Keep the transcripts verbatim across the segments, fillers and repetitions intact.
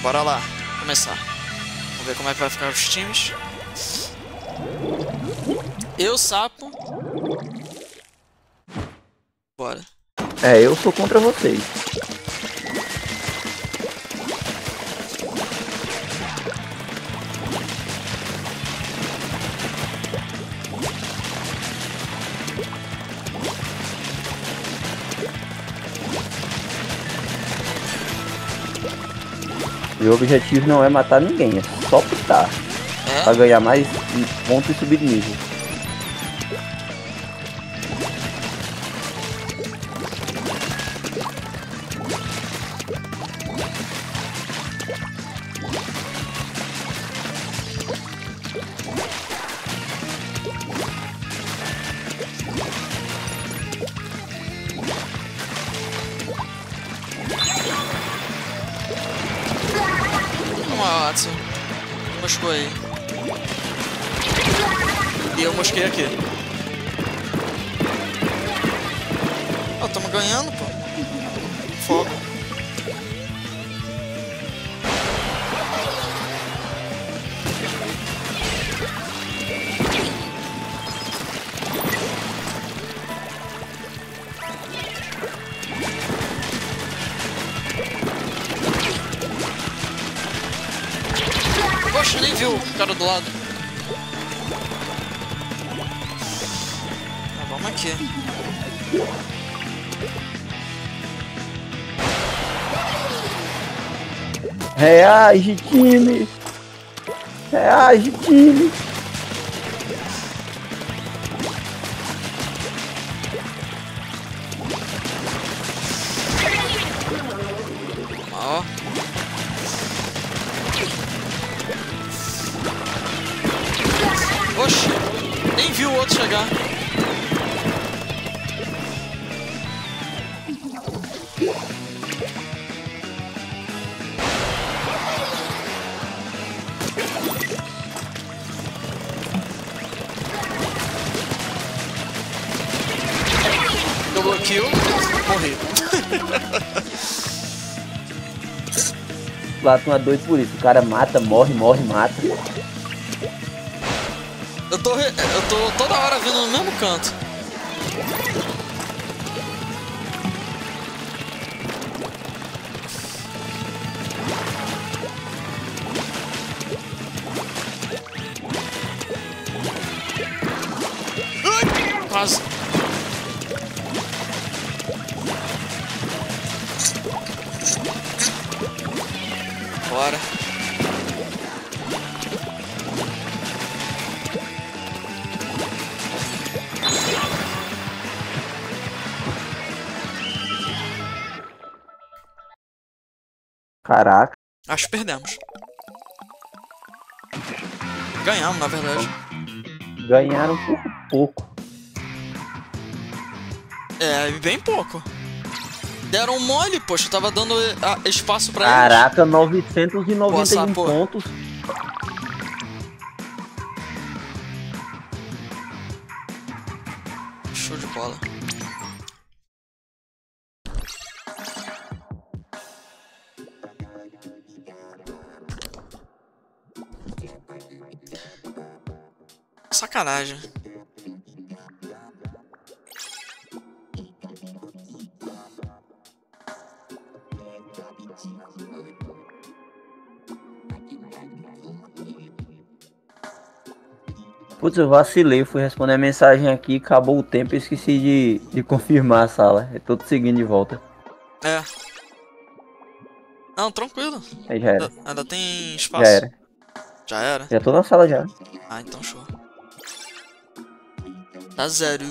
Bora lá, começar. Vamos ver como é que vai ficar os times. Eu, Sapo. Bora. É, eu sou contra vocês. Meu objetivo não é matar ninguém, é só putar. É? Pra ganhar mais pontos e subir de nível. Vamos lá, Watson. Moscou aí. E eu mosquei aqui. Ó, oh, tamo ganhando, pô. Foco. Poxa, nem viu o cara do lado. Ah, vamos aqui. Reage, time! Reage, time! Ó. Oxe, nem viu o outro chegar. Double kill, morri. Platon é doido por isso. O cara mata, morre, morre, mata. Eu tô, re- eu tô toda hora vindo no mesmo canto. Ai, quase. Bora. Caraca. Acho que perdemos. Ganhamos, na verdade. Ganharam por pouco. É, bem pouco. Deram mole, poxa, eu tava dando ah, espaço pra eles. Caraca, novecentos e noventa e um Boa, Sapo. pontos. Show de bola. Sacanagem. Putz, eu vacilei, fui responder a mensagem aqui, acabou o tempo e esqueci de, de confirmar a sala. Eu tô te seguindo de volta. É. Não, tranquilo. Aí já era. Ainda, ainda tem espaço. Já era. Já era? Já tô na sala já. Ah, então show. Tá zero.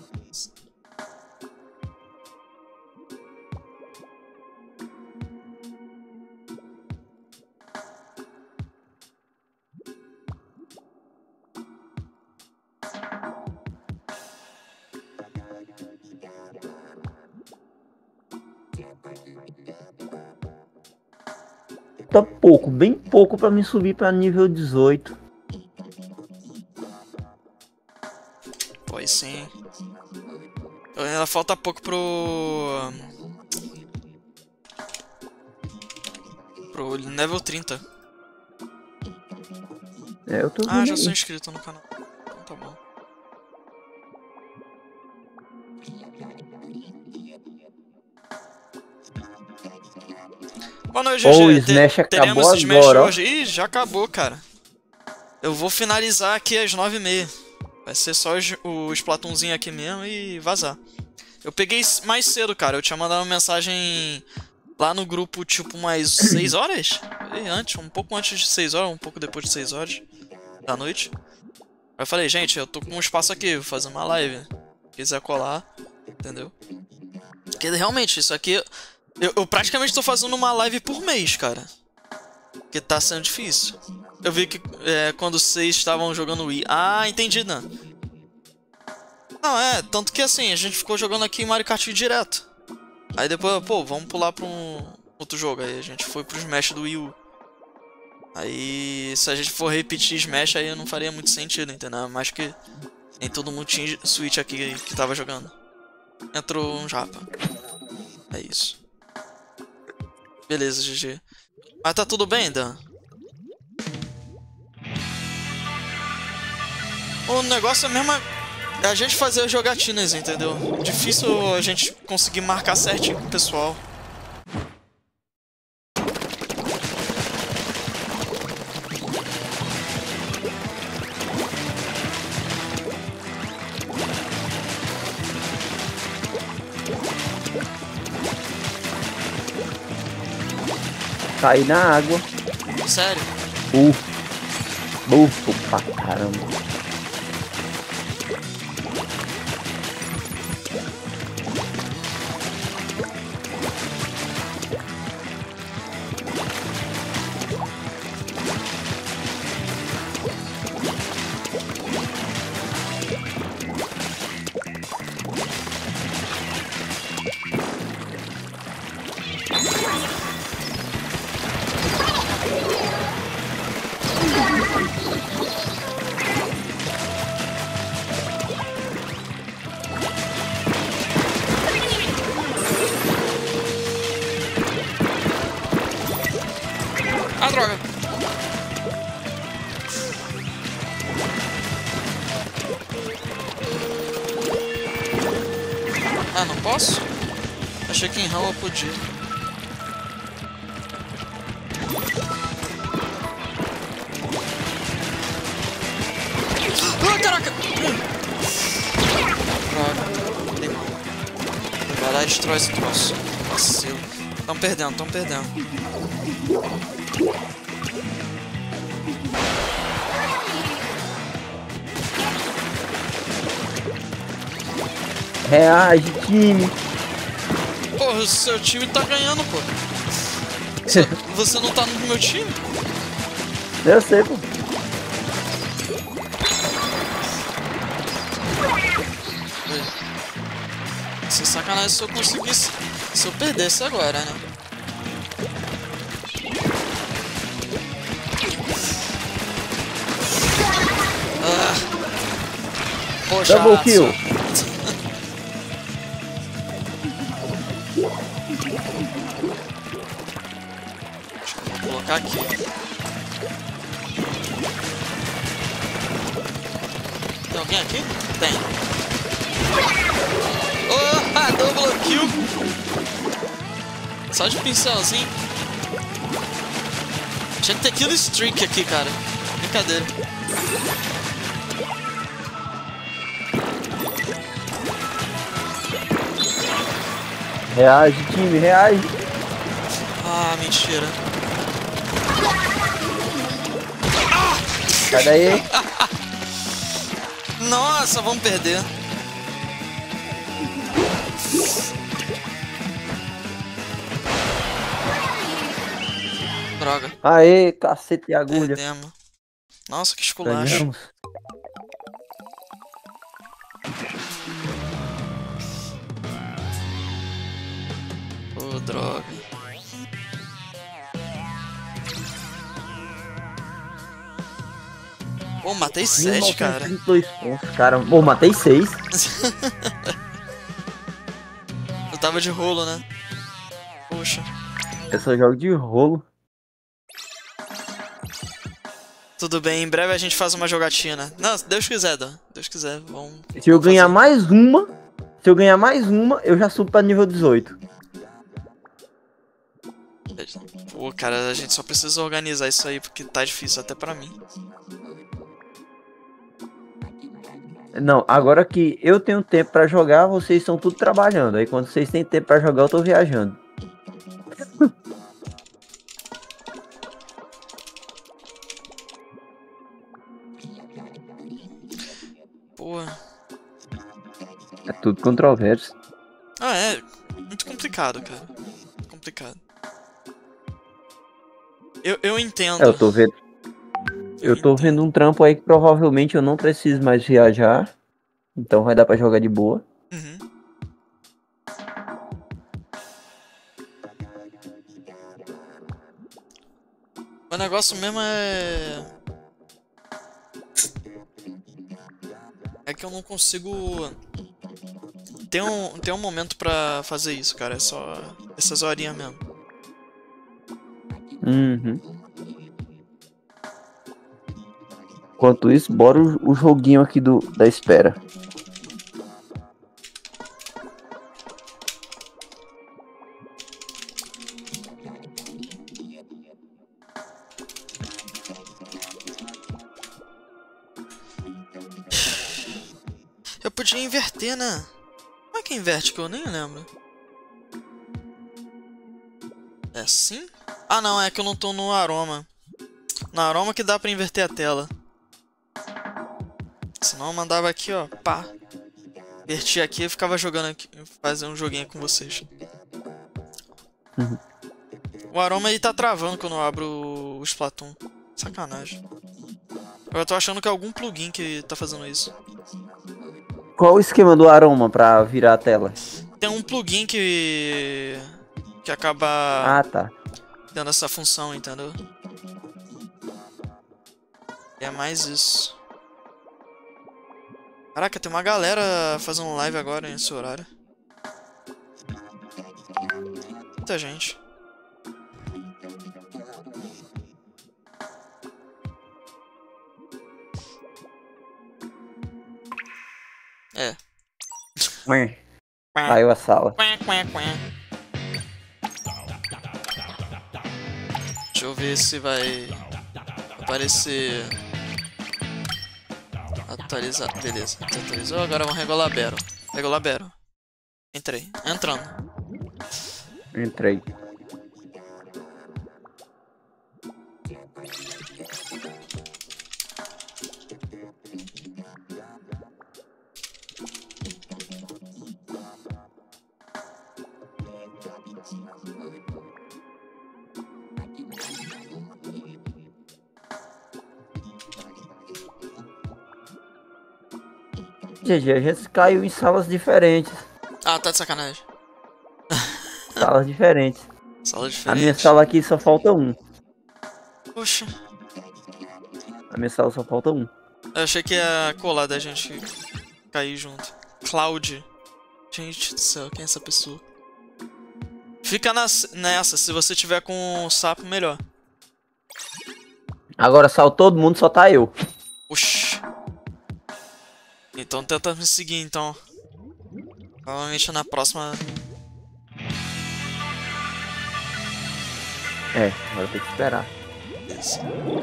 Tá pouco, bem pouco pra me subir pra nível dezoito. Pois sim. Ainda falta pouco pro... Pro level trinta. É, eu tô Ah, vendo já aí. sou inscrito no canal. Então tá bom. Boa noite, Pô, o G G. Smash Te- acabou teremos Smash agora, ó. hoje. Ih, já acabou, cara. Eu vou finalizar aqui às nove e meia. Vai ser só os- o Splatoonzinho aqui mesmo e vazar. Eu peguei s- mais cedo, cara. Eu tinha mandado uma mensagem lá no grupo, tipo, umas seis horas? E antes, um pouco antes de seis horas, um pouco depois de seis horas da noite. Aí eu falei, gente, eu tô com um espaço aqui, vou fazer uma live. Se quiser colar, entendeu? Porque realmente, isso aqui. Eu, eu praticamente tô fazendo uma live por mês, cara. Porque tá sendo difícil. Eu vi que é, quando vocês estavam jogando Wii. Ah, entendi, né? Não, é, tanto que assim, a gente ficou jogando aqui Mario Kart direto. Aí depois, pô, vamos pular pra um outro jogo. Aí a gente foi pro Smash do Wii U. Aí, se a gente for repetir Smash, aí não faria muito sentido, entendeu? Mas que nem todo mundo tinha Switch aqui que tava jogando. Entrou um japa. É isso. Beleza, G G. Mas tá tudo bem, Dan? O negócio é mesmo é a gente fazer as jogatinas, entendeu? Difícil a gente conseguir marcar certinho com o pessoal. Caí na água. Sério? Uf. Bufo pra caramba. Ah, droga! Ah, não posso? Achei que em Raw eu podia. Ah, caraca! Hum. Droga, dei mal. Vai lá e destrói esse troço. Vacilo. Tão perdendo, tão perdendo. Reage, time. Porra, o seu time tá ganhando, pô. Você, você não tá no meu time? Eu sei, pô. Sem sacanagem se eu conseguisse. Se eu perdesse agora, né? Ah. Poxa, Double kill. Acho que eu vou colocar aqui. Tem alguém aqui? Tem. Oh, ah, double kill. Só de pincelzinho. Tinha que ter kill streak aqui, cara. Brincadeira. Reage, time, reage. Ah, mentira. Sai daí. Nossa, vamos perder. Droga. Aê, cacete de agulha. Perdemos. Nossa, que esculacho. Ganhamos. Ô, droga. Pô, matei sete, cara. mil novecentos e trinta e dois pontos, cara. Pô, matei seis. Eu tava de rolo, né? Poxa. Eu só jogo de rolo. Tudo bem, em breve a gente faz uma jogatina. Não, se Deus quiser, Dan. Deus quiser, vamos. Se eu vamos ganhar fazer. mais uma, se eu ganhar mais uma, eu já subo pra nível dezoito. Pô, cara, a gente só precisa organizar isso aí, porque tá difícil até pra mim. Não, agora que eu tenho tempo pra jogar, vocês estão tudo trabalhando. Aí quando vocês têm tempo pra jogar, eu tô viajando. Pô. É tudo controverso. Ah, é. Muito complicado, cara. Muito complicado. Eu, eu entendo. É, eu tô vendo. Eu tô entendo. vendo um trampo aí que provavelmente eu não preciso mais viajar. Então vai dar pra jogar de boa. Uhum. O negócio mesmo é... É que eu não consigo... Tem um, tem um momento pra fazer isso, cara. É só essas horinhas mesmo. Uhum. Enquanto isso, bora o, o joguinho aqui do, da espera. Eu podia inverter, né? Como é que inverte que eu nem lembro? É assim? Ah não, é que eu não tô no aroma. No aroma que dá pra inverter a tela. Senão eu mandava aqui, ó, pá. Invertia aqui e ficava jogando aqui, fazendo um joguinho com vocês. Uhum. O aroma aí tá travando quando eu abro o Splatoon. Sacanagem. Eu tô achando que é algum plugin que tá fazendo isso. Qual o esquema do aroma pra virar a tela? Tem um plugin que... Que acaba Ah, tá. dando essa função, entendeu? É mais isso. Caraca, tem uma galera fazendo live agora nesse horário. Muita gente. É. Ué, caiu a sala. Deixa eu ver se vai aparecer. Atualizar. Beleza, atualizou. Agora vamos regular Battle. Regular Battle. Entrei. Entrando. Entrei. G G, a gente caiu em salas diferentes. Ah, tá de sacanagem. Salas diferentes. Sala A diferente. minha sala aqui só falta um. Poxa. A minha sala só falta um. Eu achei que ia colar da gente cair junto. Cloud. Gente do céu, quem é essa pessoa? Fica nas, nessa, se você tiver com o sapo, melhor. Agora saltou todo mundo, só tá eu. Oxi. Então tenta me seguir, então. Provavelmente na próxima... É, agora tem que esperar. Isso.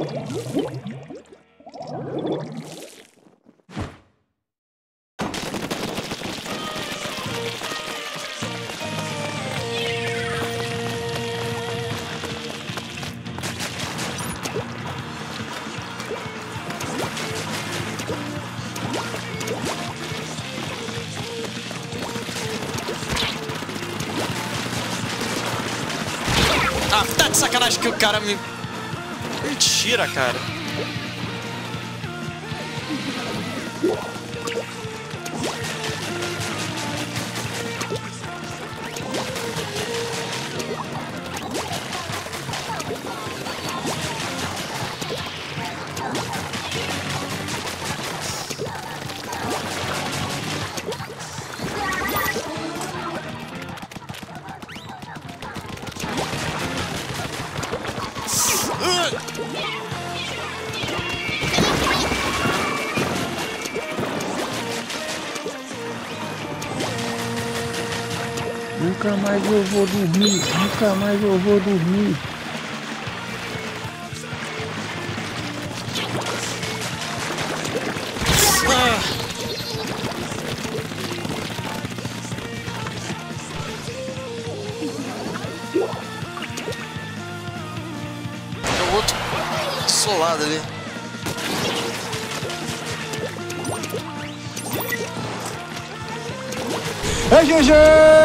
Ah, tá de sacanagem que o cara me... Mentira, cara. Nunca mais eu vou dormir. Nunca mais eu vou dormir. Ah. É o outro solado ali. É G G!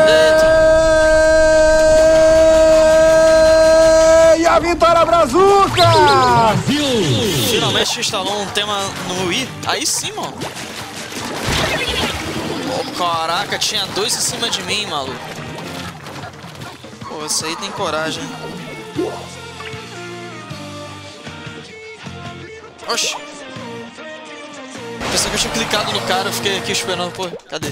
E a vitória brazuca! Finalmente instalou um tema no Wii. Aí sim, mano. Oh, caraca, tinha dois em cima de mim, maluco. Pô, esse aí tem coragem. Oxi. Pensei que eu tinha clicado no cara, eu fiquei aqui esperando. Pô, cadê?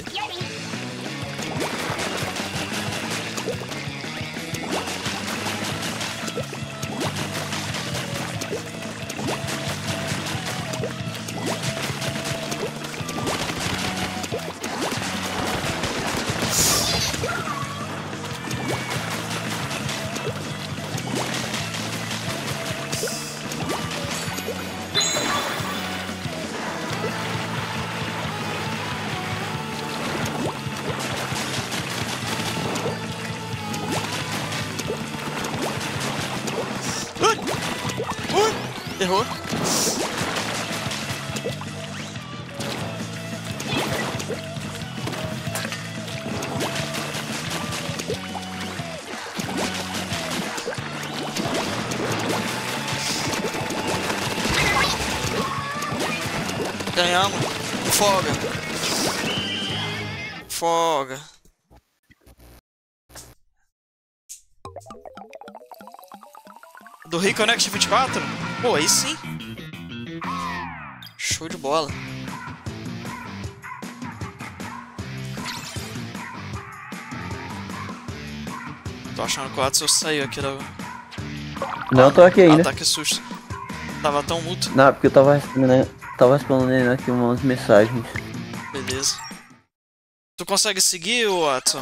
Errou. Ganhamos. Folga. Folga. Do Reconnect vinte e quatro? Pô, aí sim. Show de bola. Tô achando que o Atsu saiu aqui da... Não, tô aqui ainda. Ah, tá, que susto. Tava tão mudo. Não, porque eu tava respondendo, tava respondendo aqui umas mensagens. Beleza. Tu consegue seguir, o Atsu?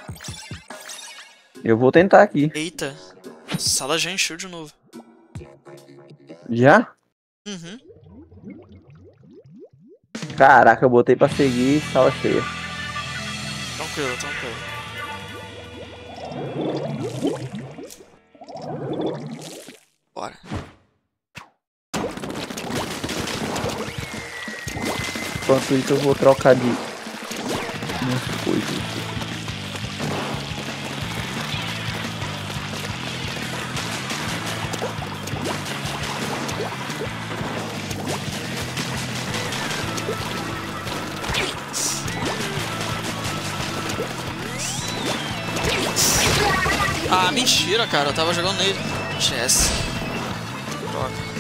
Eu vou tentar aqui. Eita. Sala já encheu de novo. Já? Uhum. Caraca, eu botei pra seguir sala cheia. Tranquilo, tranquilo. Bora. Enquanto isso eu vou trocar de... umas coisas. Ah, mentira, cara. Eu tava jogando nele. Chess. Droga.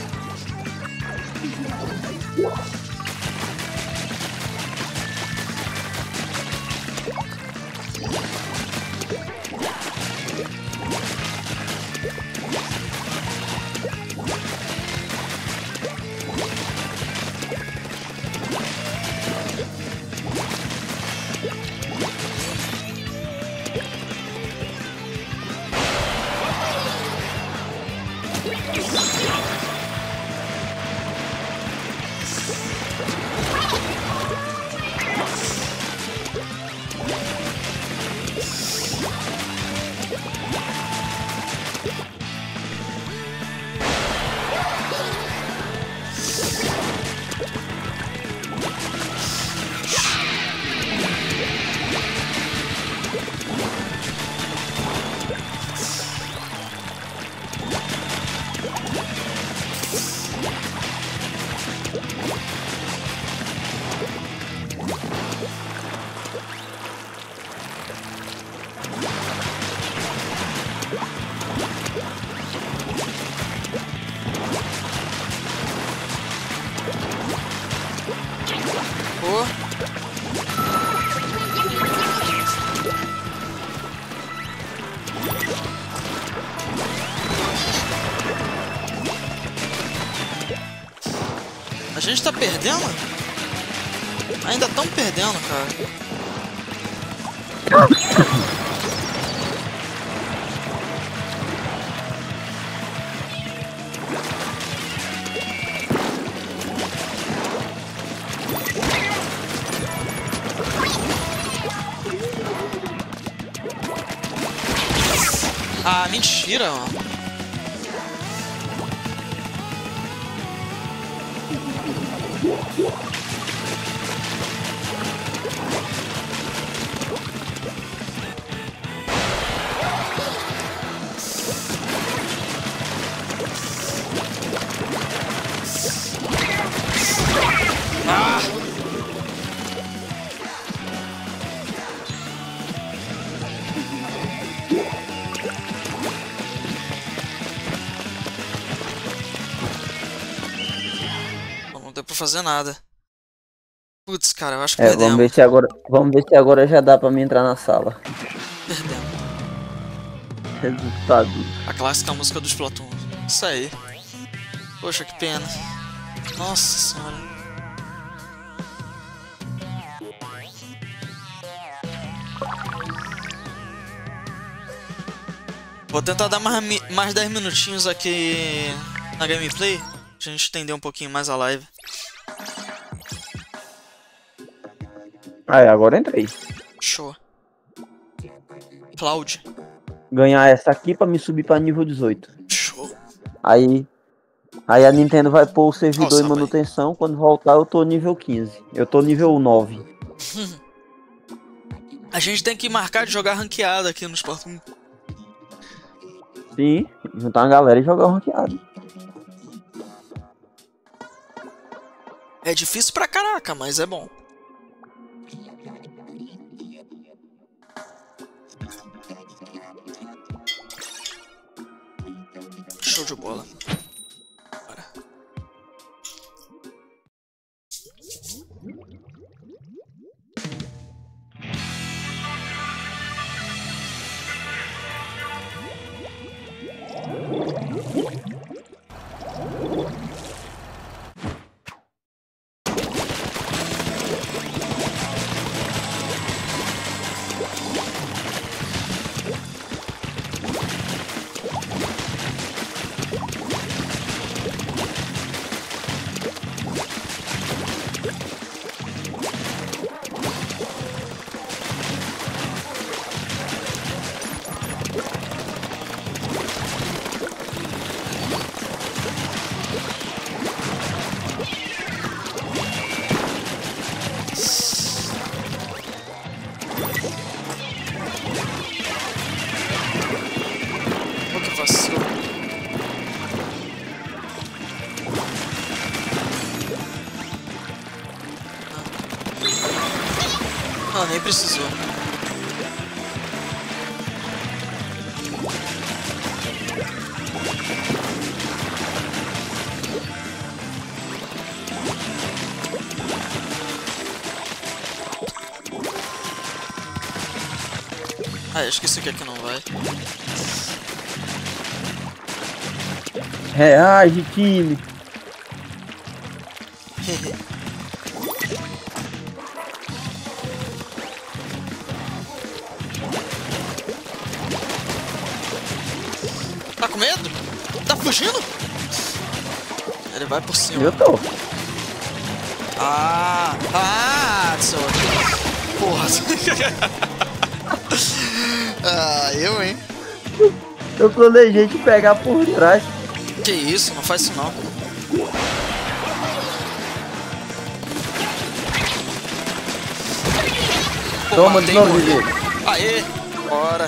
Pô. A gente tá perdendo? Ainda tão perdendo, cara. pira, mano. Ah! Não deu pra fazer nada. Putz, cara, eu acho que É, perdemos. vamos ver se agora, vamos ver se agora já dá pra mim entrar na sala. Perdemos. Resultado. A clássica música dos Splatoon. Isso aí. Poxa, que pena. Nossa senhora. Vou tentar dar mais, mi- mais dez minutinhos aqui na gameplay, pra gente estender um pouquinho mais a live. Aí, agora entrei. Show. Cloud. Ganhar essa aqui pra me subir pra nível dezoito. Show. Aí, aí a Nintendo vai pôr o servidor Nossa, em manutenção. Quando voltar eu tô nível quinze. Eu tô nível nove. A gente tem que marcar de jogar ranqueada aqui no Splatoon. Sim, juntar uma galera e jogar o ranqueado. É difícil pra caraca, mas é bom. Show de bola. Bora. Pô, que vacilo. Ah, nem precisou. Ah, acho que esse aqui, aqui não vai. Reage, time. Tá com medo? Tá fugindo? Ele vai por cima. Eu tô. Ah, ah, seu... Porra. Ah, eu, hein? Eu planejei te pegar por trás. Que isso, não faz isso não. Pô, Toma de matei, novo, morreu. Gigi. Aê, bora.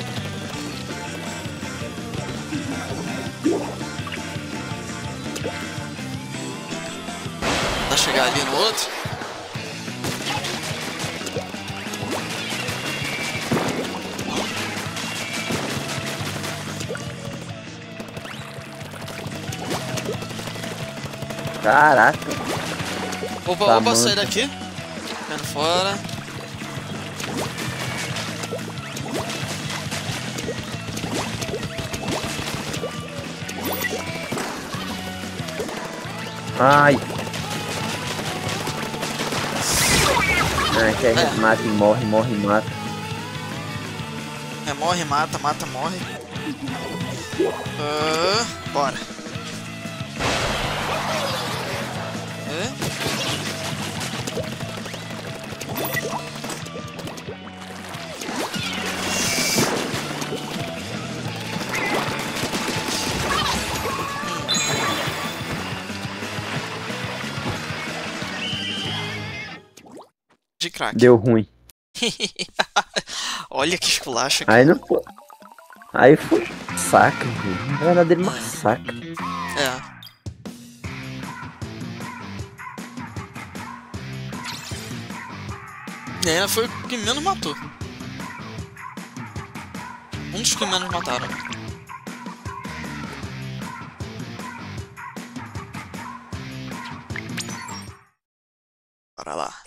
Vai chegar ali no outro. Caraca. Opa, Tá, opa, mano. sair daqui. Caindo fora. Ai. Ai, que a gente É. mata e morre, morre e mata. É, morre, mata, mata, morre. Ah, bora. É? de crack. Deu ruim. Olha que esculacha aqui. Aí não pô. Aí foi massacre, velho. Um verdadeiro massacre. É. É, foi o que menos matou. Um dos que menos mataram. Bora lá.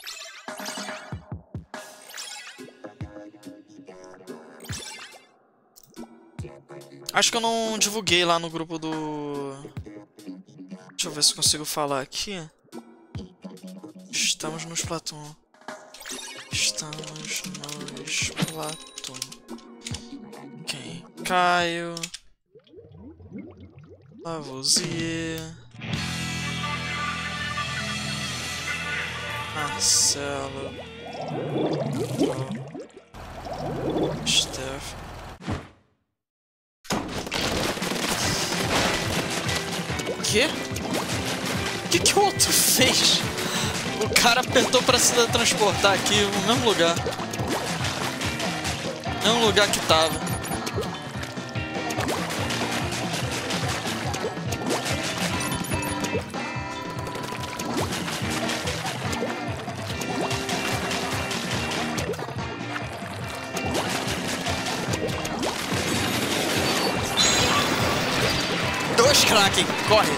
Acho que eu não divulguei lá no grupo do... Deixa eu ver se consigo falar aqui. Estamos no Splatoon. Estamos no Splatoon. Quem? Caio. Lavoisier. Marcelo. Steph. Que? Que que o outro fez? O cara apertou pra se transportar aqui no mesmo lugar. No mesmo lugar que tava. Dois Kraken, corre!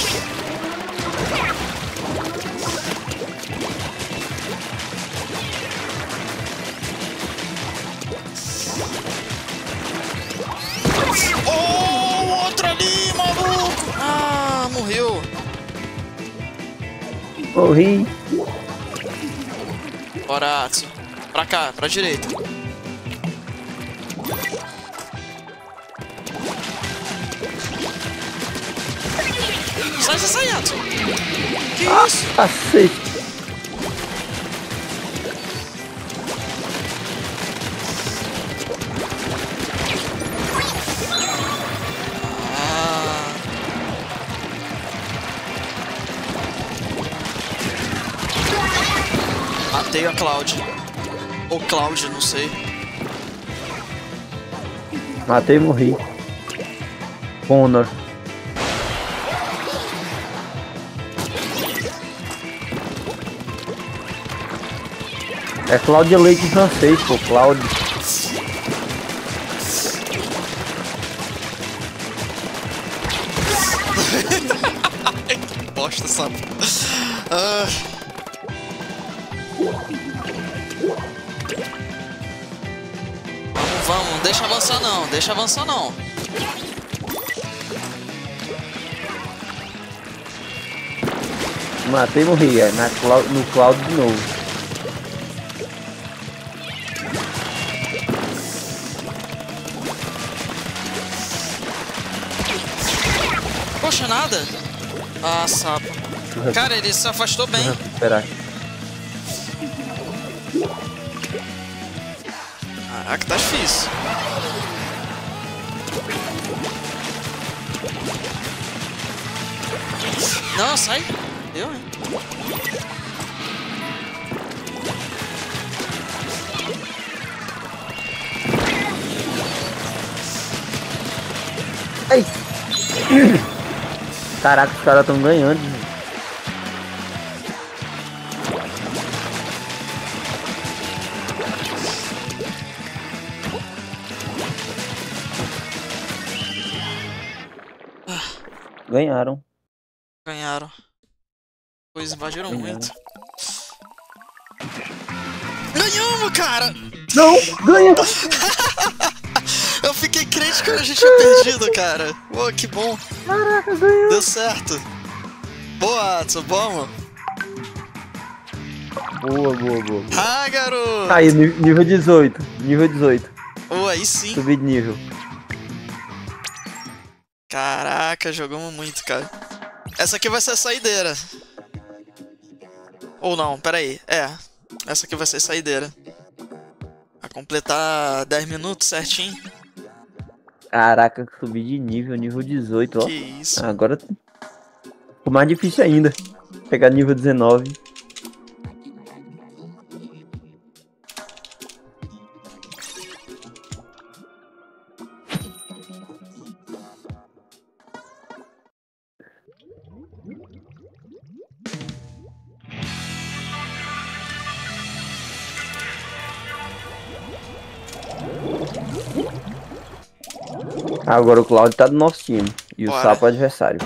Oh, outro ali, maluco! Ah, morreu! Morri. Bora, Atsu. Pra cá, pra direita. Sai, sai, sai, Atsu! Que Ah, isso? cacete. Ah. Matei a Cloud. Ou Cloud, não sei. Matei e morri. Honor. É Cláudia Leite em francês, pô. Cláudio. Que bosta, sabe? Ah. Vamos, vamos. Não deixa avançar não. Deixa avançar não. Matei e morri. É na Clá... no Cláudio de novo. Poxa, nada. Ah, sapo. Cara, ele se afastou bem. Esperar. Caraca, tá difícil. Não, sai. Eu, hein? Ai. Caraca, os caras estão ganhando. Ganharam. Ganharam. Pois invadiram Ganharam. muito. Ganhamos, cara! Não, ganhou! Eu fiquei crente que a gente tinha perdido, cara. Pô, que bom. Caraca, ganhou! Deu certo. Boa, Atsu, vamos. Boa, boa, boa. Ah, garoto. Aí, ni- nível dezoito. Nível dezoito. Oh, aí sim. Subi de nível. Caraca, jogamos muito, cara. Essa aqui vai ser a saideira. Ou não, pera aí. É, essa aqui vai ser a saideira. Vai completar dez minutos certinho. Caraca, subi de nível, nível dezoito, ó. Que isso. Agora ficou mais difícil ainda. Pegar nível dezenove. Agora o Cláudio tá do nosso time. E Bora. o Sapo é adversário.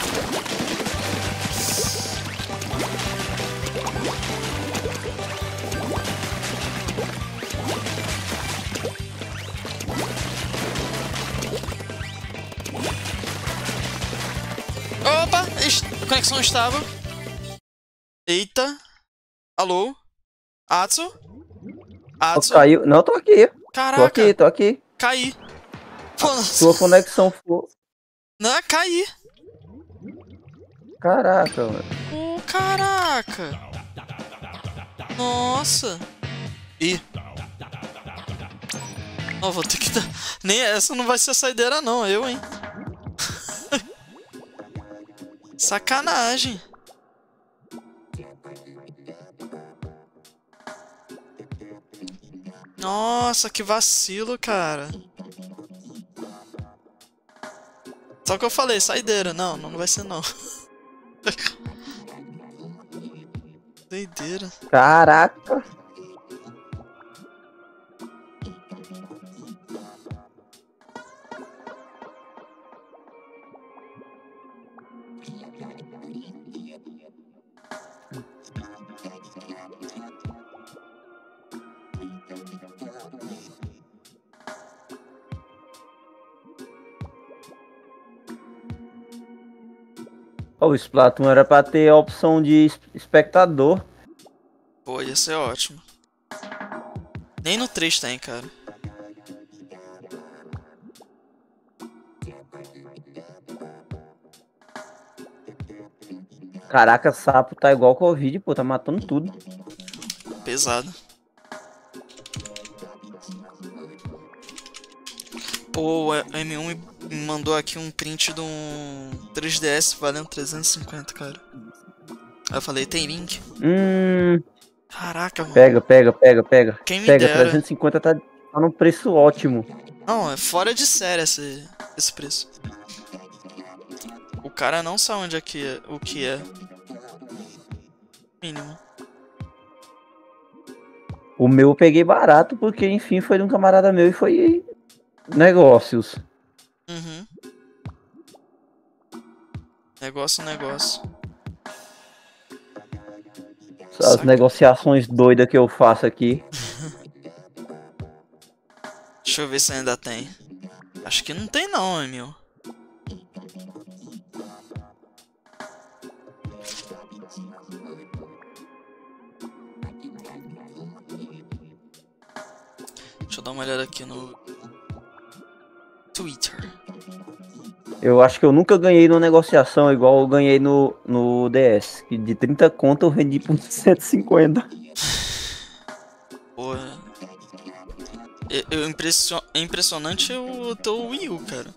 Opa! est- Conexão estável. Eita. Alô? Atsu? Ó, Atsu? caiu. Não, tô aqui. Tô Caraca, aqui, tô aqui. caí. Pô, Sua conexão for. não, caí. Caraca, mano. Ô, caraca. Nossa. Ih. Não, vou ter que dar... Nem essa não vai ser a saideira não, eu, hein. Sacanagem. Nossa, que vacilo, cara. Só que eu falei, saideira. Não, não vai ser não. Doideira. Caraca. Ó, o Splatoon era pra ter a opção de es- espectador. Pô, ia ser ótimo. Nem no três tem, cara. Caraca, Sapo tá igual Covid, pô, tá matando tudo. Pesado. Pô, o M um me mandou aqui um print de um três D S valendo trezentos e cinquenta, cara. Aí eu falei, tem link? Hum, Caraca, mano. pega, pega, pega, pega. Quem me Pega, dera. trezentos e cinquenta tá, tá num preço ótimo. Não, é fora de série esse, esse preço. O cara não sabe onde é que é, o que é. Mínimo. O meu eu peguei barato porque, enfim, foi de um camarada meu e foi negócios. Uhum. Negócio, negócio. As Saca. negociações doidas que eu faço aqui. Deixa eu ver se ainda tem. Acho que não tem não, Emil. Deixa eu dar uma olhada aqui no Twitter. Eu acho que eu nunca ganhei numa negociação igual eu ganhei no, no D S. Que de trinta conto eu vendi por cento e cinquenta. Pô, é, é impression... é impressionante o teu Wii U, cara.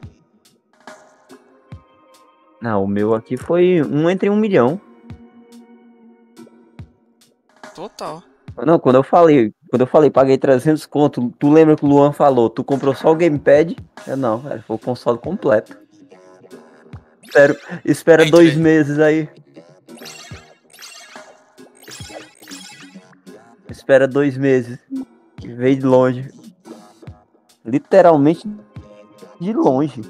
Não, o meu aqui foi um entre um milhão. Total. Não, quando eu falei, quando eu falei, paguei trezentos conto, tu lembra que o Luan falou, tu comprou só o gamepad? Eu não, velho, foi o console completo. Espero, espera Entrei. dois meses aí. Espera dois meses. Veio de longe. Literalmente de longe.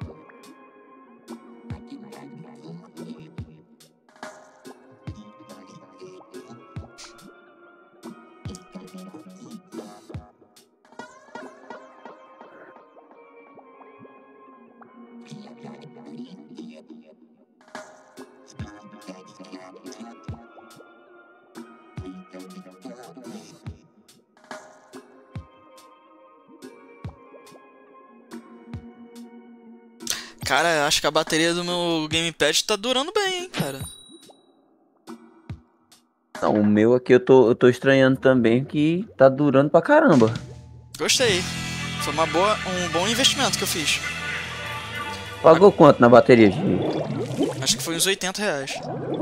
Cara, acho que a bateria do meu gamepad tá durando bem, hein, cara. Não, o meu aqui eu tô, eu tô estranhando também que tá durando pra caramba. Gostei. Foi uma boa, um bom investimento que eu fiz. Pagou quanto na bateria, Gigi? Acho que foi uns oitenta reais.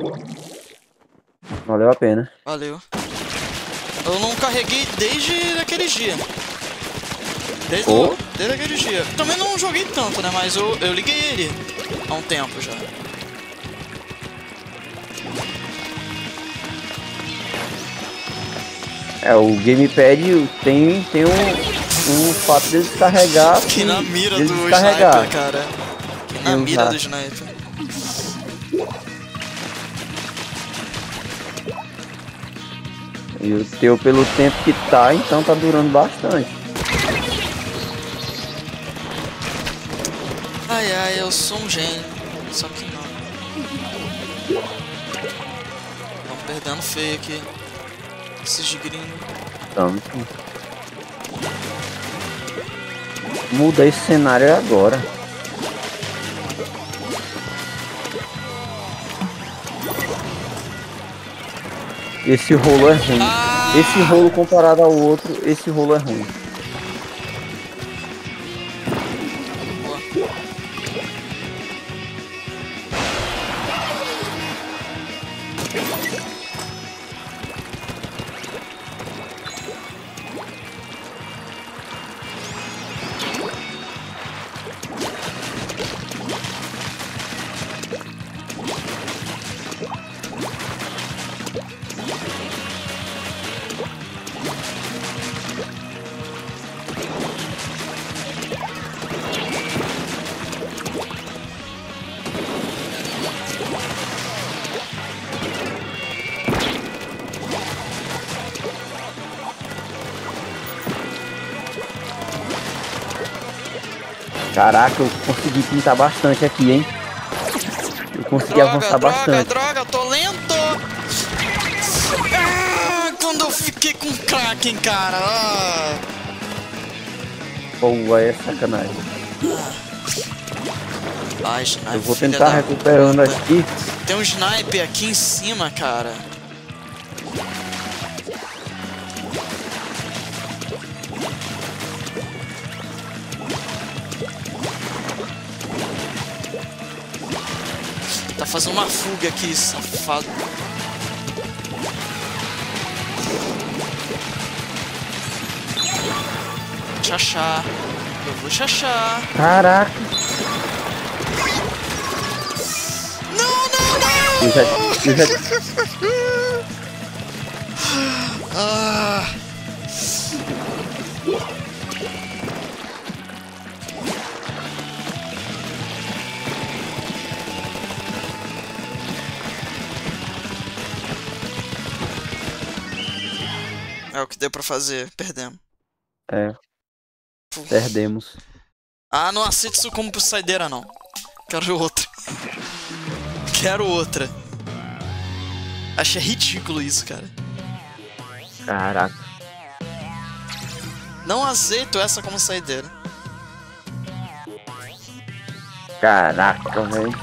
Valeu a pena. Valeu. Eu não carreguei desde aquele dia. Desde, Oh. o, desde aquele dia. Também não joguei tanto, né? Mas eu, eu liguei ele há um tempo já. É, o gamepad tem, tem um, o fato dele descarregar. Que na mira dele do descarregar. sniper, cara. Que na Eu mira já. do sniper. E o teu, pelo tempo que tá, então tá durando bastante. Ai, ai, eu sou um gênio. Só que não. Estamos perdendo feio aqui. Esses de gringo. Tanto. Muda esse cenário agora. Esse rolo é ruim. Ah! Esse rolo comparado ao outro, esse rolo é ruim. Boa. Caraca, eu consegui pintar bastante aqui, hein? Eu consegui Droga, avançar droga, bastante. droga, tô lento! Ah, quando eu fiquei com Kraken, cara! Ah. Pô, aí é sacanagem. Ai, sniper, Eu vou filha tentar da recuperando puta. aqui. Tem um sniper aqui em cima, cara. Tá fazendo uma fuga aqui, safado. Chachá. Eu vou chachá. Caraca, Não, não, não! eu já, eu já, Ah. É o que deu pra fazer, perdemos. é, perdemos. Ah, não aceito isso como saideira, não. Quero outra. Quero outra. Achei ridículo isso, cara. Caraca, Não aceito essa como saideira. caraca, velho.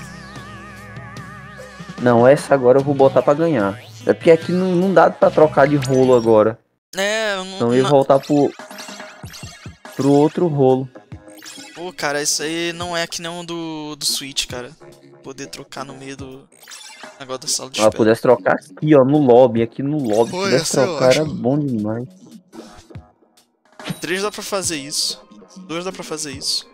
Não, essa agora eu vou botar pra ganhar. É porque aqui não, não dá pra trocar de rolo agora. É, eu não. Então eu ia não- voltar pro, pro outro rolo. Pô, cara, isso aí não é que nem um do, do Switch, cara. Poder trocar no meio do negócio da sala de Se ela espera. pudesse trocar aqui, ó, no lobby, aqui no lobby. Pô, Se pudesse ia ser trocar, era ótimo. bom demais. Três dá pra fazer isso. Dois dá pra fazer isso.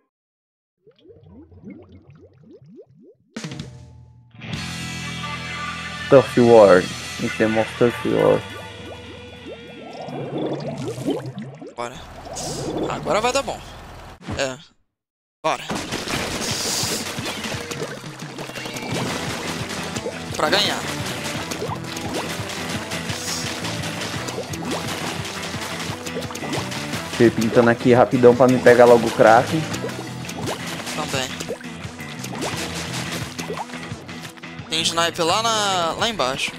Turf War. Tem que ter mais Turf War. Bora. Agora vai dar bom. É. Bora. Pra ganhar. Fiquei pintando aqui rapidão pra me pegar logo o Kraken. Também. Tem sniper lá, na, lá embaixo.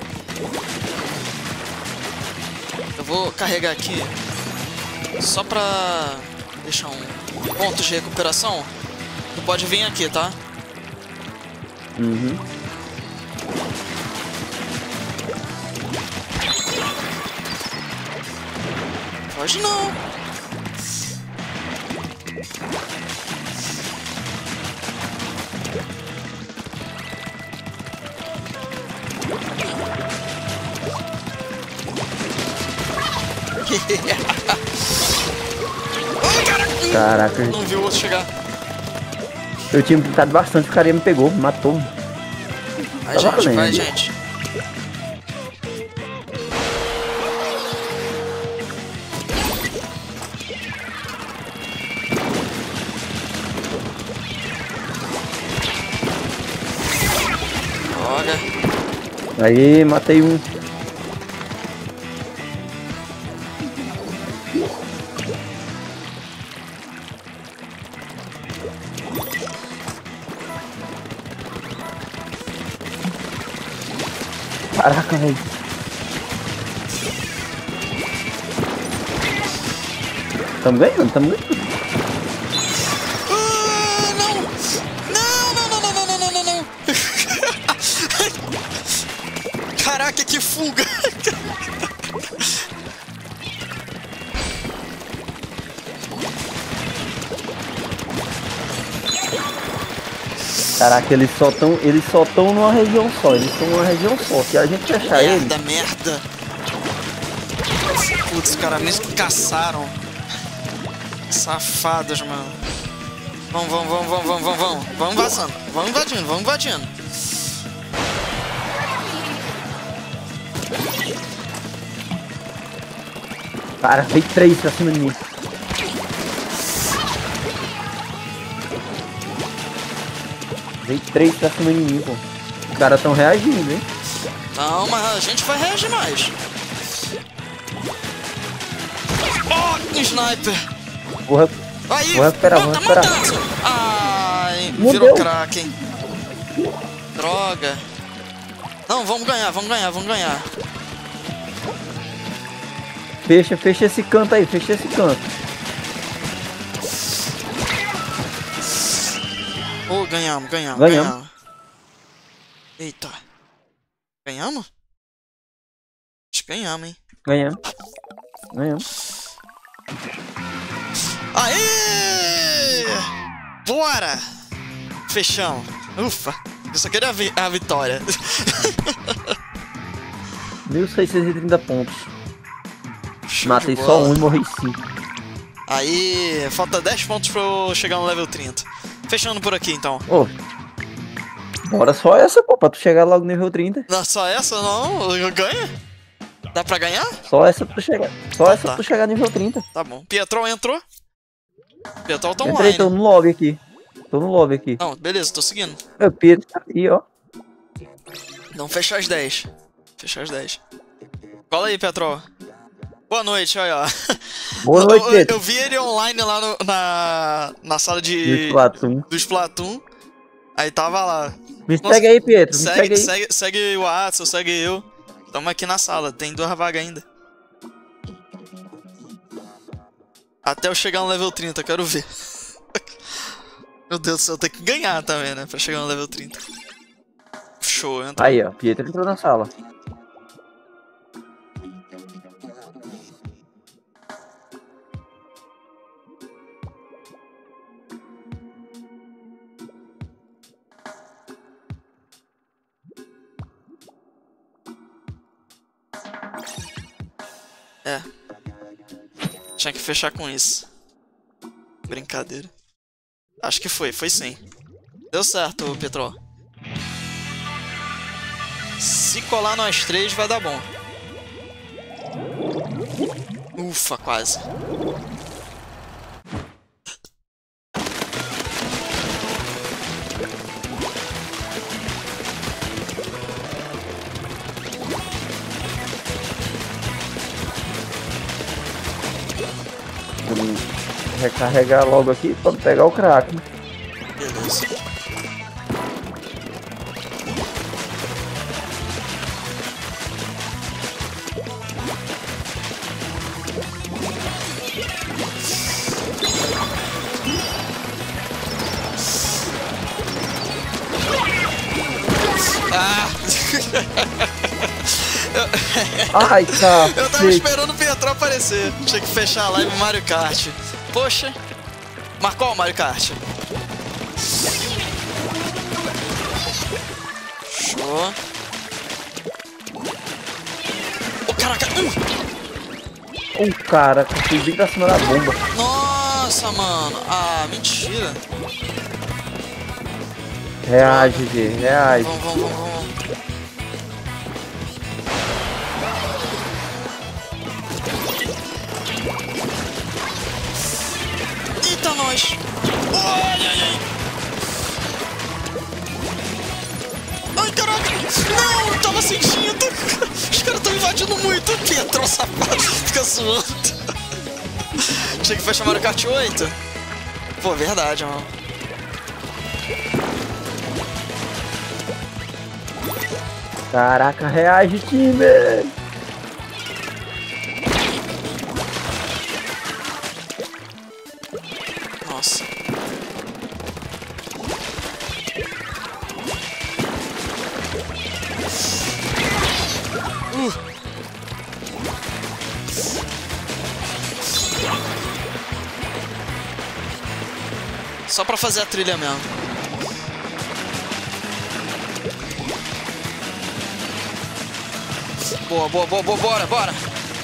Eu vou carregar aqui. Só pra deixar um ponto de recuperação. Tu pode vir aqui, tá? Uhum. Pode não. Ai, caraca. Caraca, Não viu o outro chegar. eu tinha pintado bastante, o cara me pegou, me matou. Vai, Tá gente, valendo. vai, gente. Droga. Aí, matei um. Caraca, velho. Tamo ganhando, tamo ganhando. Ah, não! Não, não, não, não, não, não, não, não! Caraca, que fuga! Caraca, eles só tão, eles só tão numa região só, eles estão numa região só. Se a gente fechar eles... Merda, merda! Putz, os caras mesmo que caçaram. Safados, mano. Vamos, vamos, vamos, vamos, vamos, vamos, vamos. Vamos vazando. Vamos invadindo, vamos invadindo. Cara, veio três pra cima de mim. Veio três pra cima de mim, pô. Os caras tão reagindo, hein? Não, mas a gente vai reagir mais. Oh, sniper! Porra. Aí, Vou recuperar, não, vou tá recuperar. matando. Ai, Não virou deu. crack, hein? Droga. Não, vamos ganhar, vamos ganhar, vamos ganhar. Fecha, fecha esse canto aí, fecha esse canto. Oh, ganhamos, ganhamos, Ganhamos. ganhamos. Eita. Ganhamos? Acho que ganhamos, hein? Ganhamos. Ganhamos. Aê! Bora! Fechamos. Ufa. Isso aqui era a, vi a vitória. mil seiscentos e trinta pontos. Show Matei de só bola. um e morri cinco. Aí, falta dez pontos pra eu chegar no level trinta. Fechando por aqui, então. Ô. Bora só essa, pô, pra tu chegar logo no nível trinta. Não, só essa não? Eu ganho? Dá pra ganhar? Só essa pra tu chegar. Só Então essa tá. pra tu chegar no nível trinta. Tá bom. Pietrol entrou? Pietrol tá Entrei, online. tô no lobby aqui. Tô no lobby aqui. Não, beleza, tô seguindo. O Pietro tá aí, ó. Vamos fechar as dez. Fechar as dez. Cola aí, Pietrol. Boa noite, olha, ó. Boa noite, eu, eu, Pietro. eu vi ele online lá no- na, na sala de... Do Splatoon. do Splatoon. Aí tava lá. Me Nossa, segue aí, Pietro. Me Segue, segue aí. segue, segue o Watson, segue eu. Tamo aqui na sala, tem duas vagas ainda. Até eu chegar no level trinta, quero ver. Meu Deus do céu, tem que ganhar também, né? Pra chegar no level trinta. Show, entra. Aí, ó. Pietro entrou na sala. É. Tinha que fechar com isso. Brincadeira. Acho que foi, foi sim. Deu certo, Petrol. Se colar nós três, vai dar bom. Ufa, quase. Vou recarregar logo aqui pra pegar o crack. Beleza. Ah! Ai, tá. Eu tava esperando o Pietrol aparecer. Tinha que fechar a live Mario Kart. Poxa. Marcou o Mario Kart. Show. Oh, caraca. Hum. Um cara que fui bem pra cima da bomba. Nossa, mano. Ah, mentira. Reage, G, reage. Vamos, vamos, vamos, vamos. Eita, nós. Ai, ai, ai. Ai. caraca! Não, tava sentindo! Os caras tão invadindo muito! Pietro, safado! Fica zoando! Achei que foi chamar o kart oito? Pô, verdade, mano. Caraca, reage, time! Nossa. Uh. Só pra fazer a trilha mesmo. Boa, boa, boa, boa, bora, bora!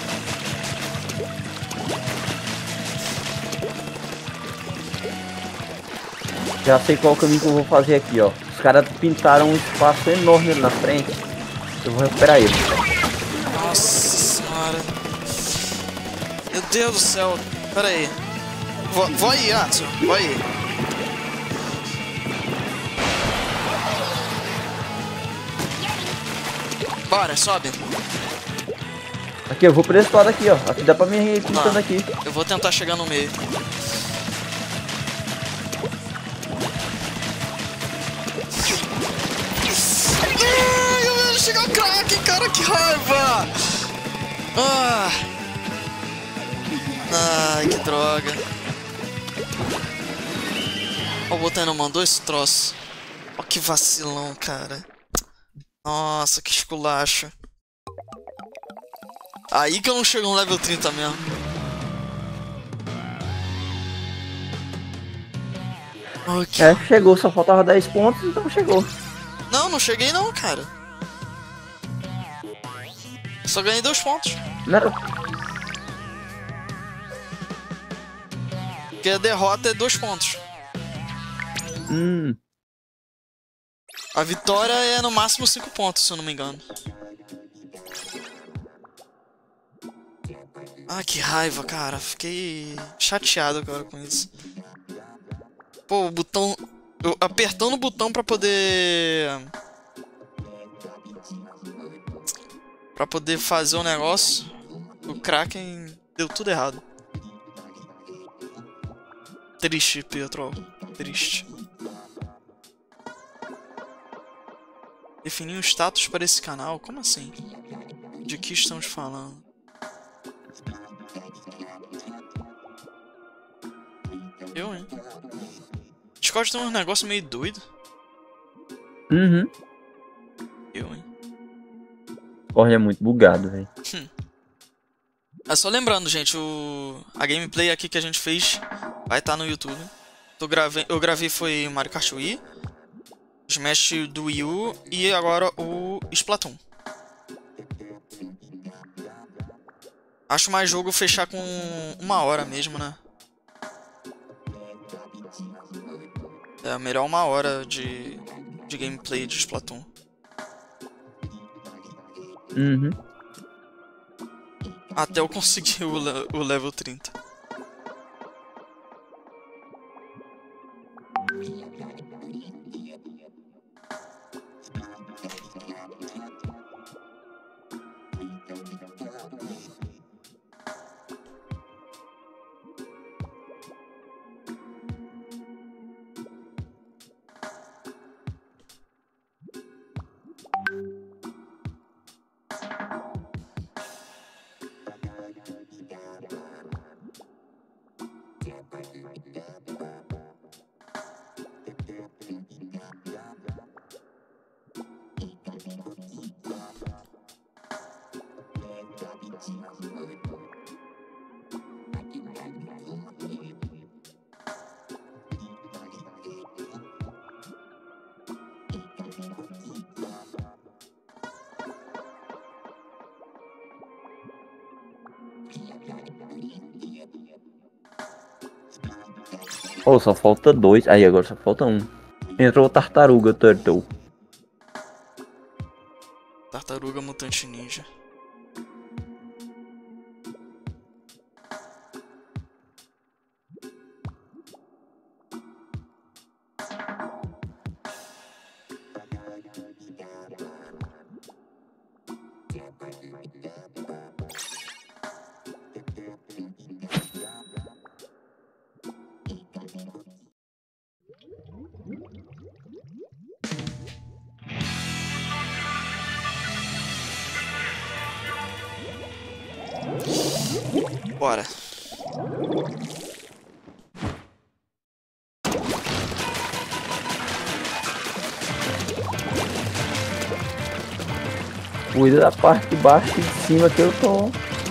Já sei qual o caminho que eu vou fazer aqui, ó. Os caras pintaram um espaço enorme ali na frente. Eu vou recuperar ele. Nossa senhora. Meu Deus do céu. Pera aí. Vou, vou aí, Atsu. Vou aí. Bora, sobe. Aqui, eu vou por esse lado aqui, ó. Aqui dá pra me ir pintando Tá. aqui. Eu vou tentar chegar no meio. Ai, eu ia chegar o Kraken, cara, que raiva! Ah. Ai, que droga. Ó, o Botan não mandou esse troço. Ó, que vacilão, cara. Nossa, que esculacho. Aí que eu não chego no level trinta mesmo. Ok. É, chegou, só faltava dez pontos, então chegou. Não, não cheguei não, cara. Só ganhei dois pontos. Não era... Porque a derrota é dois pontos. Hum, A vitória é no máximo cinco pontos, se eu não me engano. Ah, que raiva, cara. Fiquei chateado agora com isso. Pô, o botão... Eu apertando o botão pra poder... Pra poder fazer o negócio, o Kraken deu tudo errado. Triste, Pietro. Triste. Definir um status para esse canal? Como assim? De que estamos falando? Eu, hein? Discord tem um negócio meio doido. uhum. Eu, hein? Corre é muito bugado, velho. É só lembrando, gente, o... a gameplay aqui que a gente fez vai estar no YouTube. Eu gravei, eu gravei foi Mario Kart Wii, Smash do Wii U e agora o Splatoon. Acho mais jogo fechar com uma hora mesmo, né? É melhor uma hora de, de gameplay de Splatoon. Uhum. Até eu conseguir o, le o level trinta. Oh, só falta dois. Aí, agora só falta um. Entrou o Tartaruga Turtle. Tartaruga Mutante Ninja. Bora. Cuida da parte de baixo e de cima que eu tô.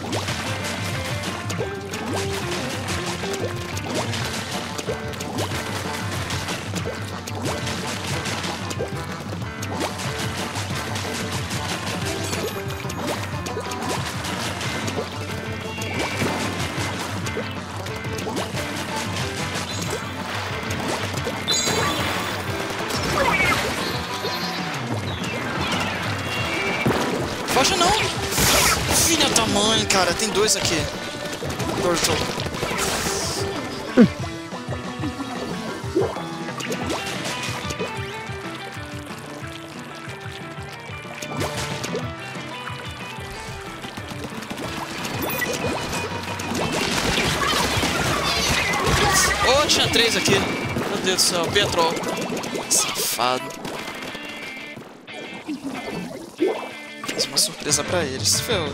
Foge não! Filha da mãe, cara, tem dois aqui. Turtle. Oh, tinha três aqui. Meu Deus do céu, Petrol. Safado. Fiz uma surpresa pra eles. Ferrou.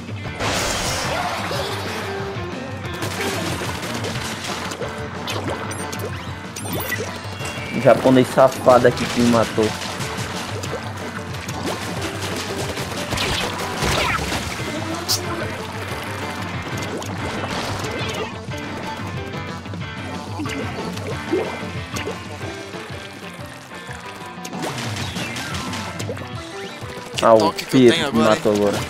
Um japonês safado aqui que me matou. Que Ah, o toque que eu tenho Pietro me agora, matou hein? agora.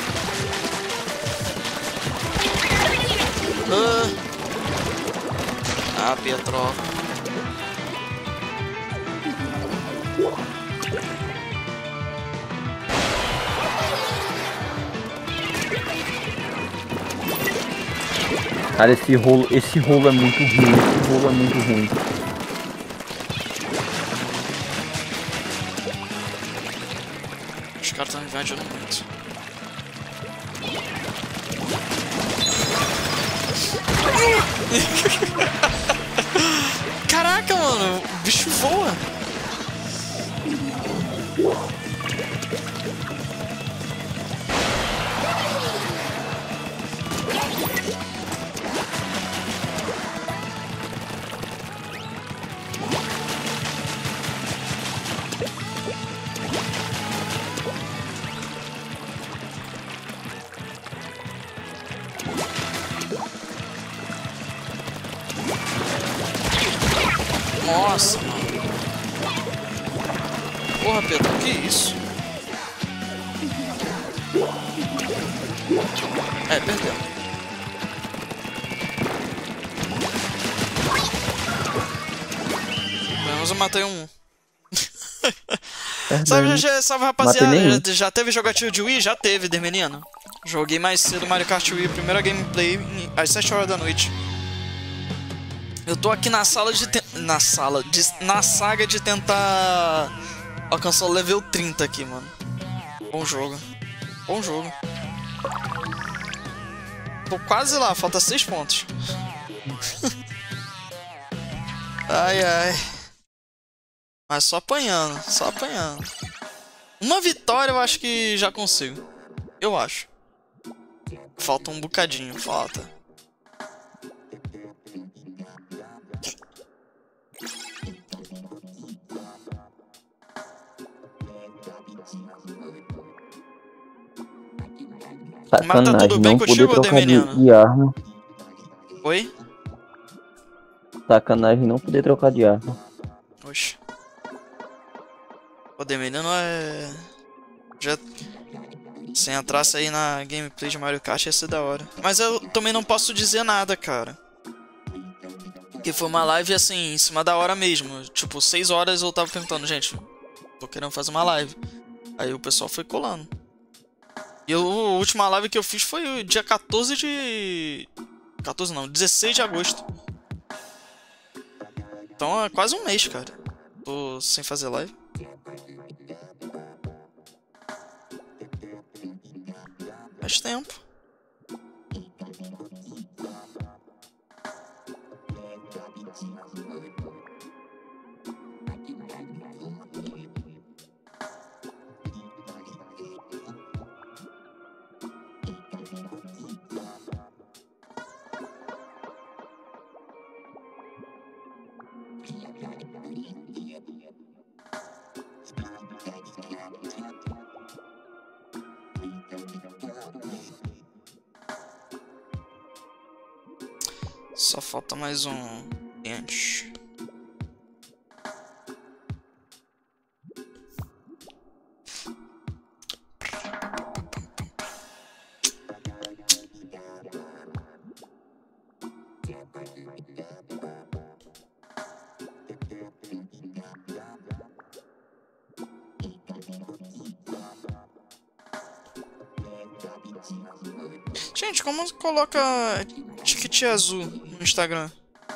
Ah, ah Pietro. Cara, esse rolo, esse rolo é muito ruim, esse rolo é muito ruim. Os caras estão invadindo muito. Caraca, mano, o bicho voa. Nossa, mano. Porra, Pedro, que isso? É, perdeu. Pelo menos eu matei um. Sabe, já, sabe, rapaziada, já, já teve jogatina de Wii? Já teve, Dermenino. Joguei mais cedo Mario Kart Wii, primeira gameplay às sete horas da noite. Eu tô aqui na sala de... Te... Na sala... De... Na saga de tentar... alcançar o level trinta aqui, mano. Bom jogo. Bom jogo. Tô quase lá, falta seis pontos. Ai, ai. Mas só apanhando, só apanhando. Uma vitória eu acho que já consigo. Eu acho. Falta um bocadinho, falta. Mas tá tudo bem contigo, Dermenino? De, de arma. Oi? Sacanagem não poder trocar de arma. Oxe. O Dermenino é... Já... Se entrasse aí na gameplay de Mario Kart ia ser da hora. Mas eu também não posso dizer nada, cara. Que foi uma live assim, em cima da hora mesmo. Tipo, seis horas eu tava perguntando, gente, tô querendo fazer uma live. Aí o pessoal foi colando. E eu, a última live que eu fiz foi o dia quatorze de... quatorze não, dezesseis de agosto. Então é quase um mês, cara. Tô sem fazer live. Faz tempo. Só falta mais um cliente. Gente, como coloca ticket azul no Instagram?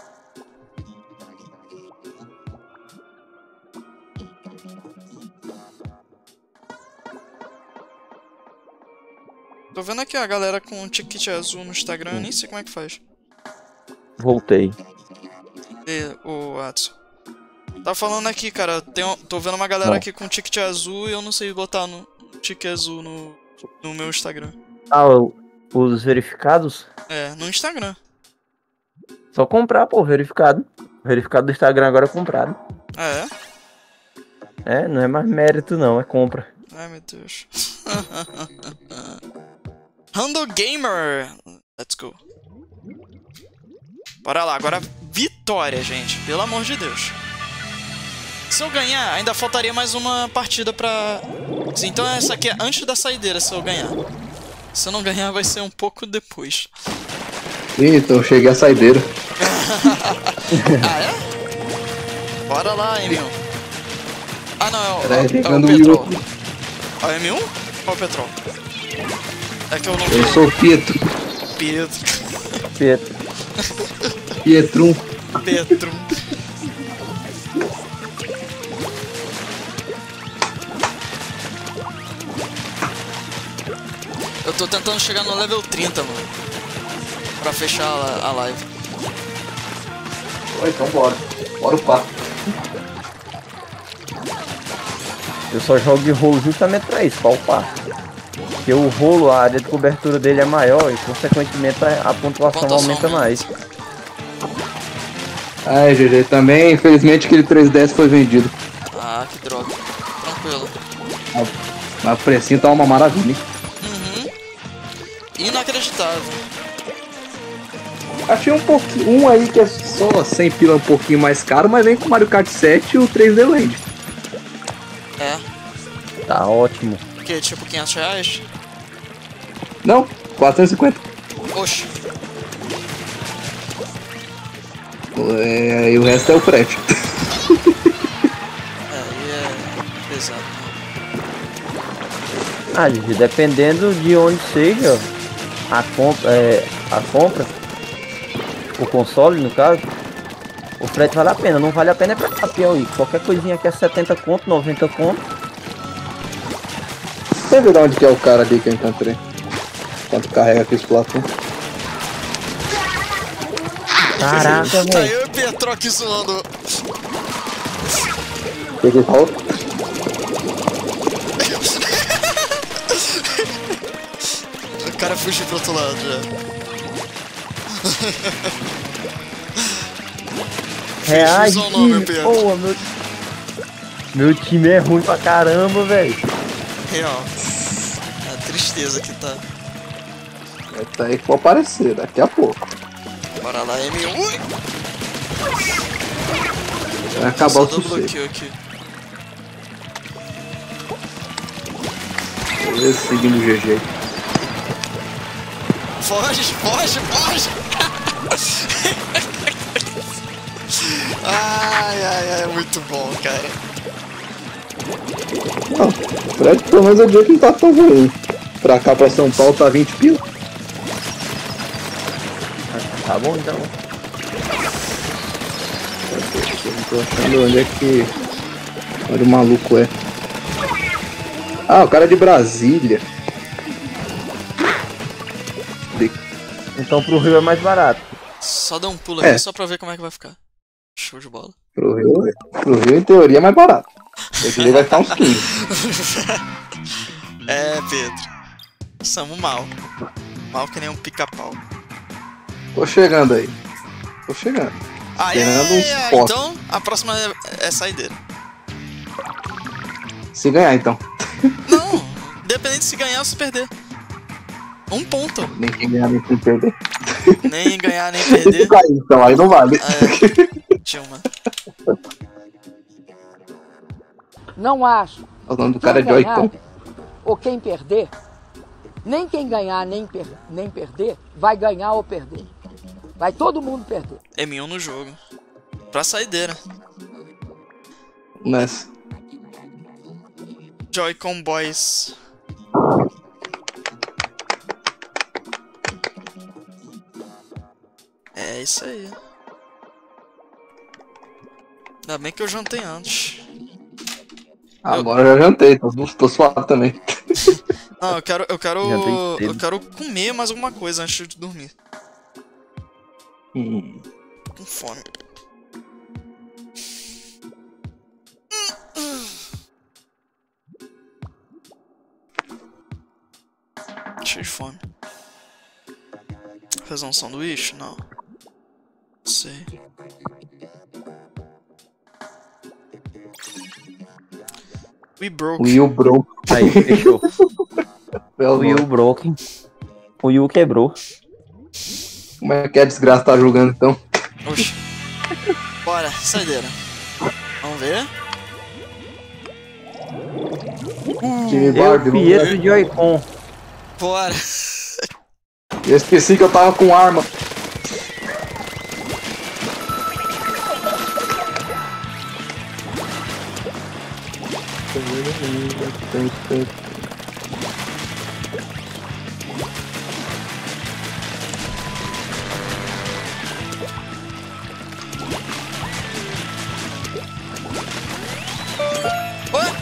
Tô vendo aqui a galera com ticket azul no Instagram, eu nem sei como é que faz. Voltei. E o Atsu. Tá falando aqui, cara, tem, um- tô vendo uma galera Não. aqui com ticket azul e eu não sei botar no ticket azul no, no meu Instagram. Ah, o- os verificados? É, no Instagram. Só comprar, pô, verificado. Verificado do Instagram agora é comprado. Ah, é? É, não é mais mérito não, é compra. Ai, meu Deus. Handle Gamer! Let's go. Bora lá, agora vitória, gente. Pelo amor de Deus. Se eu ganhar, ainda faltaria mais uma partida pra... Então essa aqui é antes da saideira, se eu ganhar. Se eu não ganhar, vai ser um pouco depois. Ih, então eu cheguei a saideira. Ah, é? Bora lá, M um. Ah, não, é o, Pera aí, é o, é o pegando o Petrol. Yuri. É o M um ou o Petrol? É que eu não Eu sou o Pietro. Pedro. Pietro. Pietrum. Pedro. Eu tô tentando chegar no level trinta, mano. Pra fechar a, a live. Oi, então bora. Bora upar. Eu só jogo de rolo justamente pra isso, pra upar. Porque o rolo, a área de cobertura dele é maior e consequentemente a, a pontuação, Pontuação aumenta aumenta. mais. Ai, G G, também, infelizmente, aquele três D S foi vendido. Ah, que droga. Tranquilo. Mas o precinho tá uma maravilha, hein? Uhum. Inacreditável. Achei um pouquinho, um aí que é só cem pila um pouquinho mais caro, mas vem com o Mario Kart sete e o três D Land. É. Tá ótimo. Que tipo quinhentos reais? Não, quatrocentos e cinquenta. Oxe. É, e o resto é o frete. É, aí é pesado. Ah, Gigi, dependendo de onde seja a compra, é, a compra, o console no caso, o frete vale a pena. Não vale a pena é pra campeão aí. Qualquer coisinha que é setenta conto, noventa conto. Deixa eu ver de onde que é o cara ali que eu encontrei. Quanto carrega aqui os platões. Caraca, Tá velho. eu e o Petro aqui zoando. O que que ele falou? O cara fugiu pro outro lado já. Reais, Fez o nome, time. Pedro. Pô, meu... meu time é ruim pra caramba, velho. Real. É a tristeza que tá. Vai tá aí que vai aparecer daqui a pouco. Bora lá, M um. Ui! Vai acabar Só o dou sossego. bloqueio aqui. Beleza, seguindo o G G. Foge, foge, foge! Ai, ai, ai, muito bom, cara. Não, Fred pelo menos eu diria que não tá tão ruim. Pra cá, pra São Paulo, tá vinte pila. Tá bom, então. Eu não tô achando onde é que... Onde o maluco é. Ah, o cara é de Brasília. De- Então pro Rio é mais barato. Só dá um pulo É. aqui só pra ver como é que vai ficar. Show de bola. Pro Rio, pro Rio, em teoria, é mais barato. Esse dia vai ficar uns quinze. É, Pedro. Somos mal. Mal que nem um pica-pau. Tô chegando aí. Tô chegando. Ah, Esperando é, uns é, postos. então a próxima é, é saideira. Se ganhar, então. Não, independente se ganhar ou se perder. Um ponto. Nem quem ganhar, nem quem perder. Nem ganhar, nem perder. Aí, então, aí não vale. É, Dilma. Não acho. O nome do Quem cara é ganhar, Joy-Con. ou quem perder, nem quem ganhar nem, per nem perder, vai ganhar ou perder. Vai todo mundo perder. M um no jogo. Pra saideira. Nessa. Joy-Con Boys. É isso aí. Ainda bem que eu jantei antes. Agora eu já jantei, tô, tô suave também. Não, eu quero, eu quero, Jantei cedo. eu quero comer mais alguma coisa antes de dormir. Hum. Com fome. Cheio de fome. Fazer um sanduíche? Não. Não sei. We broke. Will Bro. Aí, fechou. Belo O Will nome. broken. O Will quebrou. Como é que a desgraça tá jogando então? Oxi. Bora, saideira. Vamos ver. Time Eu Barbie, vamos ver. Pietro Joy-Con. Bora. Eu esqueci que eu tava com arma. Oi?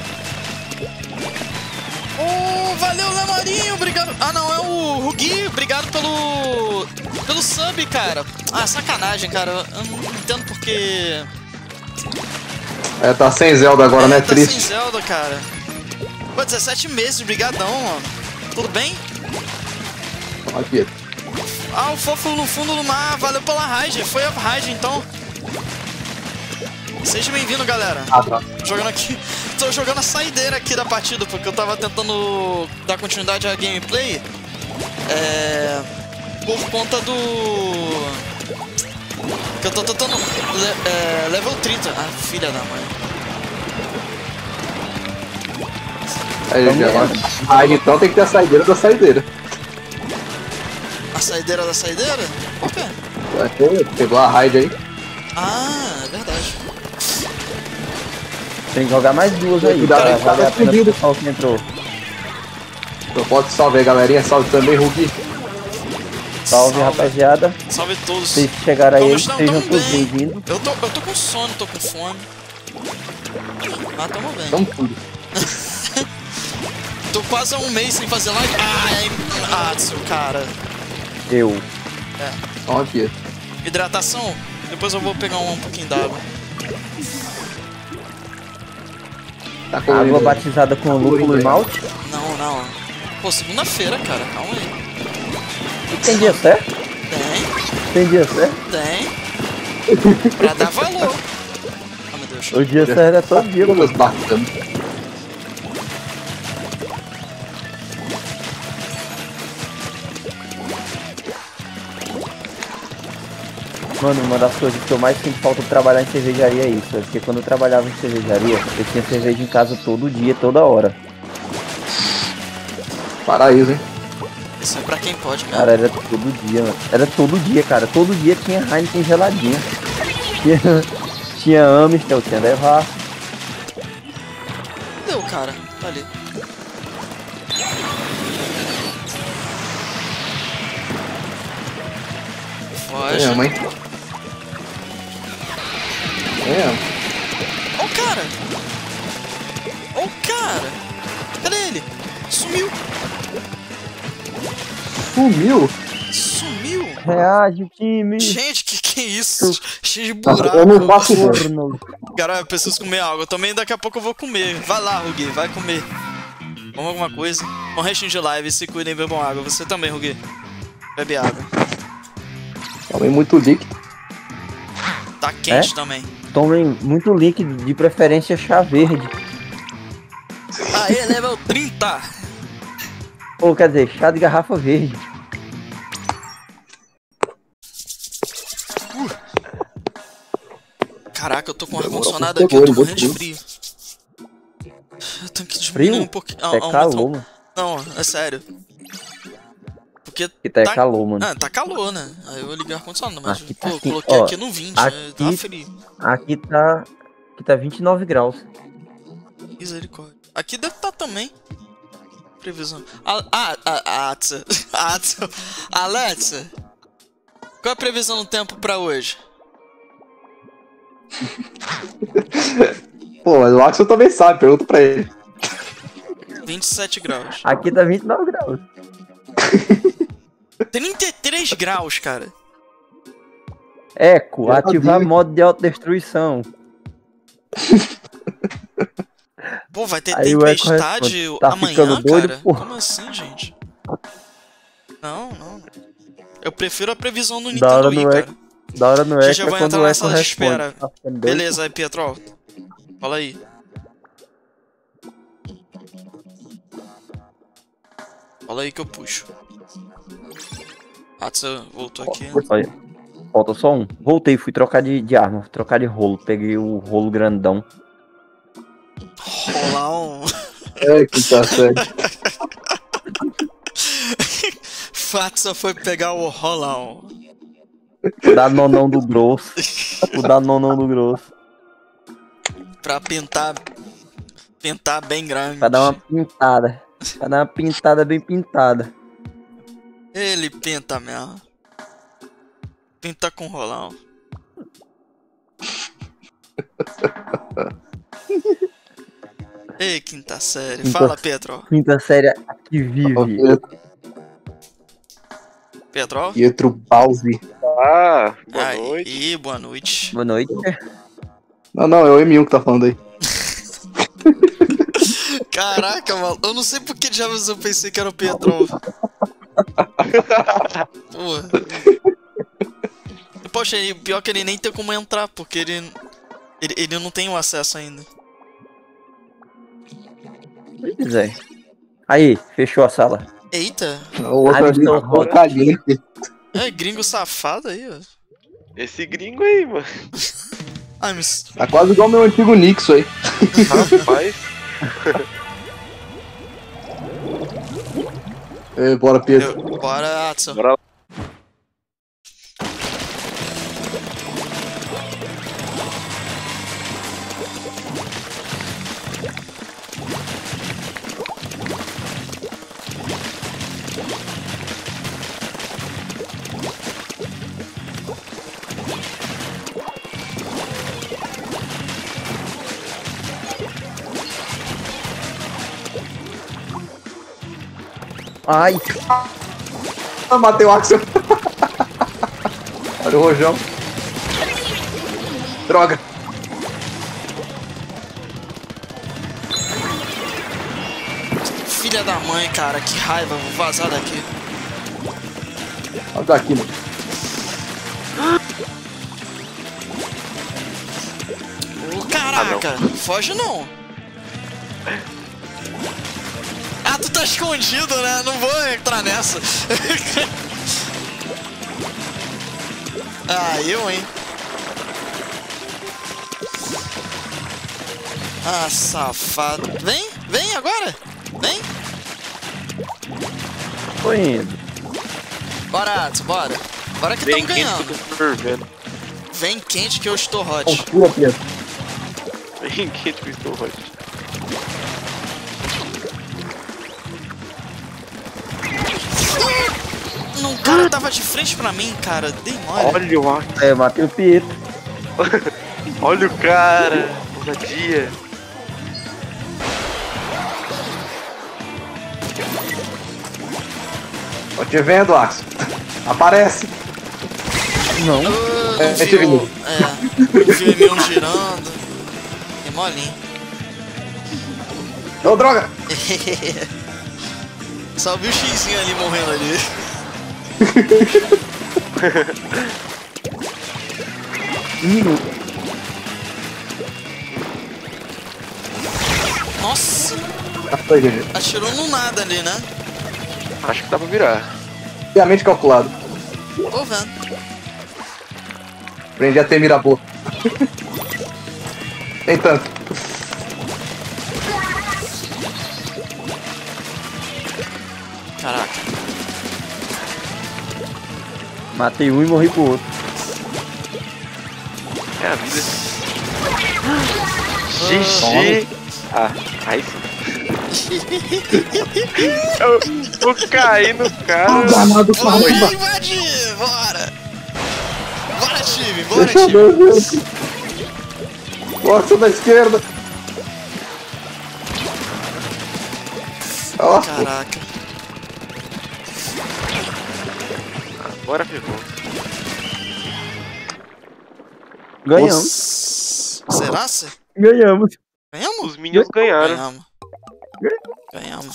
Oh, valeu, Lamarinho, obrigado. Ah, não, é o Rugi, obrigado pelo pelo sub, cara. Ah, sacanagem, cara. Eu não entendo porque... É, tá sem Zelda agora, né? É, tá Triste. sem Zelda, cara. Pô, dezessete meses, brigadão, mano. Tudo bem? Aqui. Ah, o fofo no fundo do mar, valeu pela raid. Foi a raid, então. Seja bem-vindo, galera. Ah, tá. Jogando aqui. Tô jogando a saideira aqui da partida, porque eu tava tentando dar continuidade à gameplay. É. Por conta do. Que eu tô tentando. Le... É... Level trinta. Ah, filha da mãe. Aí, agora. Aí então tem que ter a saideira da saideira. A saideira da saideira? Por quê? Vai ter- Pegou a raid aí. Ah, é verdade. Tem que jogar mais duas aí. Cuidado Pra aí, tá valer a pena fudido. pro pessoal que entrou. Então pode salve aí, galerinha. Salve também, Rugi. Salve, rapaziada. Salve todos. Vocês que chegaram aí, Vamos, não, sejam tamo todos bem. bem-vindos. Eu tô, eu tô com sono, tô com fome. Ah, tamo bem. Tamo tudo. Tô quase há um mês sem fazer live. Ai, ah, seu cara. Eu. Então aqui. Hidratação? Depois eu vou pegar um, um pouquinho d'água. Tá Água colorido aí. batizada com lúpulo e malte. Não, não. Pô, segunda-feira, cara. Calma aí. Tem dia certo? Tem, Tem dia certo? tem. Pra dar valor. Ah, meu Deus. O dia certo é todo dia, mano. Meus bacanas. Mano, uma das coisas que eu mais sinto falta de trabalhar em cervejaria é isso. É porque quando eu trabalhava em cervejaria, eu tinha cerveja em casa todo dia, toda hora. Paraíso, hein? Isso é pra quem pode, cara. Cara, era todo dia, mano. Era todo dia, cara. Todo dia tinha Heineken geladinha. Tinha, tinha Amstel, tinha Devassa. Cadê o cara? Tá ali. Foge. É, mãe. É. Ó o cara! Ó o cara! Cadê ele? Sumiu! Sumiu? Sumiu! Reage, time! Gente, que que é isso? Cheio de Nossa, eu não buraco. faço isso. Corno. Cara, eu preciso comer algo. Eu também daqui a pouco eu vou comer. Vai lá, Rugi, vai comer. Vamos alguma coisa. Bom restinho de live, se cuidem e bebam água. Você também, Rugi. Bebe água. Tomei muito líquido. Tá quente É? também. Tomem muito líquido, de preferência chá verde. Aê, level trinta! Ou quer dizer, chá de garrafa verde. Caraca, eu tô com o Demorou ar-condicionado pra aqui, eu tô pegou, morrendo de ele frio. Eu tenho que diminuir Frio? um pouquinho. É aumentar calor, um- mano. Não, é sério. Porque Aqui tá, é calor, mano. Ah, tá calor, né? Aí eu liguei o ar-condicionado, mas Aqui pô, tá eu assim, coloquei ó, aqui no vinte, aqui- é, tá frio. Aqui tá. Aqui tá vinte e nove graus. Misericórdia. Aqui deve estar também. Previsão. Ah, ah, ah, Atsa. Atsa. Alexa. Qual é a previsão do tempo pra hoje? Pô, mas o Axel também sabe, pergunta pra ele. vinte e sete graus. Aqui tá vinte e nove graus. trinta e três graus, cara. Eco, Eu ativar sabia. modo de autodestruição. Pô, vai ter Aí o Eco tempestade responde, tá amanhã, ficando doido, cara? pô? Como assim, gente? Não, não. Eu prefiro a previsão do Da hora Nintendo no Wii, Eco. cara. Da hora no Que Eco já é vai quando entrar o na Eco sala de responde. espera. Tá ficando doido? Beleza, aí, Pietro. Fala aí. Fala aí que eu puxo. Atsa voltou aqui. Olha, falta só um. Voltei, fui trocar de, de arma, fui trocar de rolo. Peguei o rolo grandão. Rolar um. É, que tá certo. Fatsa foi pegar o rolão. O danonão do grosso. O danonão do grosso. Pra pintar. Pintar bem grande. Pra dar uma pintada. Pra dar uma pintada bem pintada. Ele pinta mesmo. Pinta com rolão. Ei, quinta série. Quinta- Fala, Pedro. Quinta série que vive. Pedro? Pietro Balzi. Ah, boa noite. Aí, boa noite. Boa noite. Não, não, é o M um que tá falando aí. Caraca, mano. Eu não sei por que diabos eu pensei que era o Pedro. Porra. Poxa, e pior que ele nem tem como entrar, porque ele, ele, ele não tem o acesso ainda. Pois é. Aí, fechou a sala. Eita, O outro Ai, ali, meu ó, caliente. é gringo safado aí, ó. Esse gringo aí, mano. Ai, mas... Tá quase igual meu antigo Nixo aí. Rapaz. É, bora, Pedro. Eu, bora, Atson. Bora lá. Ai, Ah, matei o Axel. Olha o rojão. Droga. Filha da mãe, cara, que raiva, vou vazar daqui. Olha daqui, mano. Ô, caraca, foge não. Ah, tu tá escondido, né? Não vou entrar nessa. Ah, eu, hein? Ah, safado. Vem, vem agora. Vem. tô indo. Bora, Atsu, bora. Bora que Bem estamos quente que eu ganhando. tô fervendo. Vem quente que eu estou hot. Pula, Pedro. Bem quente que eu estou hot. Não, o cara tava de frente pra mim, cara. Dei mole. Olha o Axel. É, matei o Pietro. Olha o cara. Ousadia. Tô te vendo, Axel. Aparece. Não. Ah, É, não é vi o... T V. É, não vi o Emil girando. É molinho. Ô, droga. Só vi o xizinho ali morrendo ali. Um minuto. Nossa, Foi, G G. atirou no nada ali, né? Acho que dá pra virar. Friamente calculado. Tô vendo. Aprendi a ter mira boa. Tem tanto. Caraca. Matei um e morri pro outro. É a vida. G G. Ah, aí sim. eu, eu caí no cara. Danado, Vamos caramba. invadir, bora! Bora, time, bora, Deixa eu time! ver, gente. Força da esquerda. Ó, Caraca. Agora ferrou. Ganhamos. Será, se? Ganhamos. Ganhamos? Os Minions ganharam. Ganhamos. Ganhamos.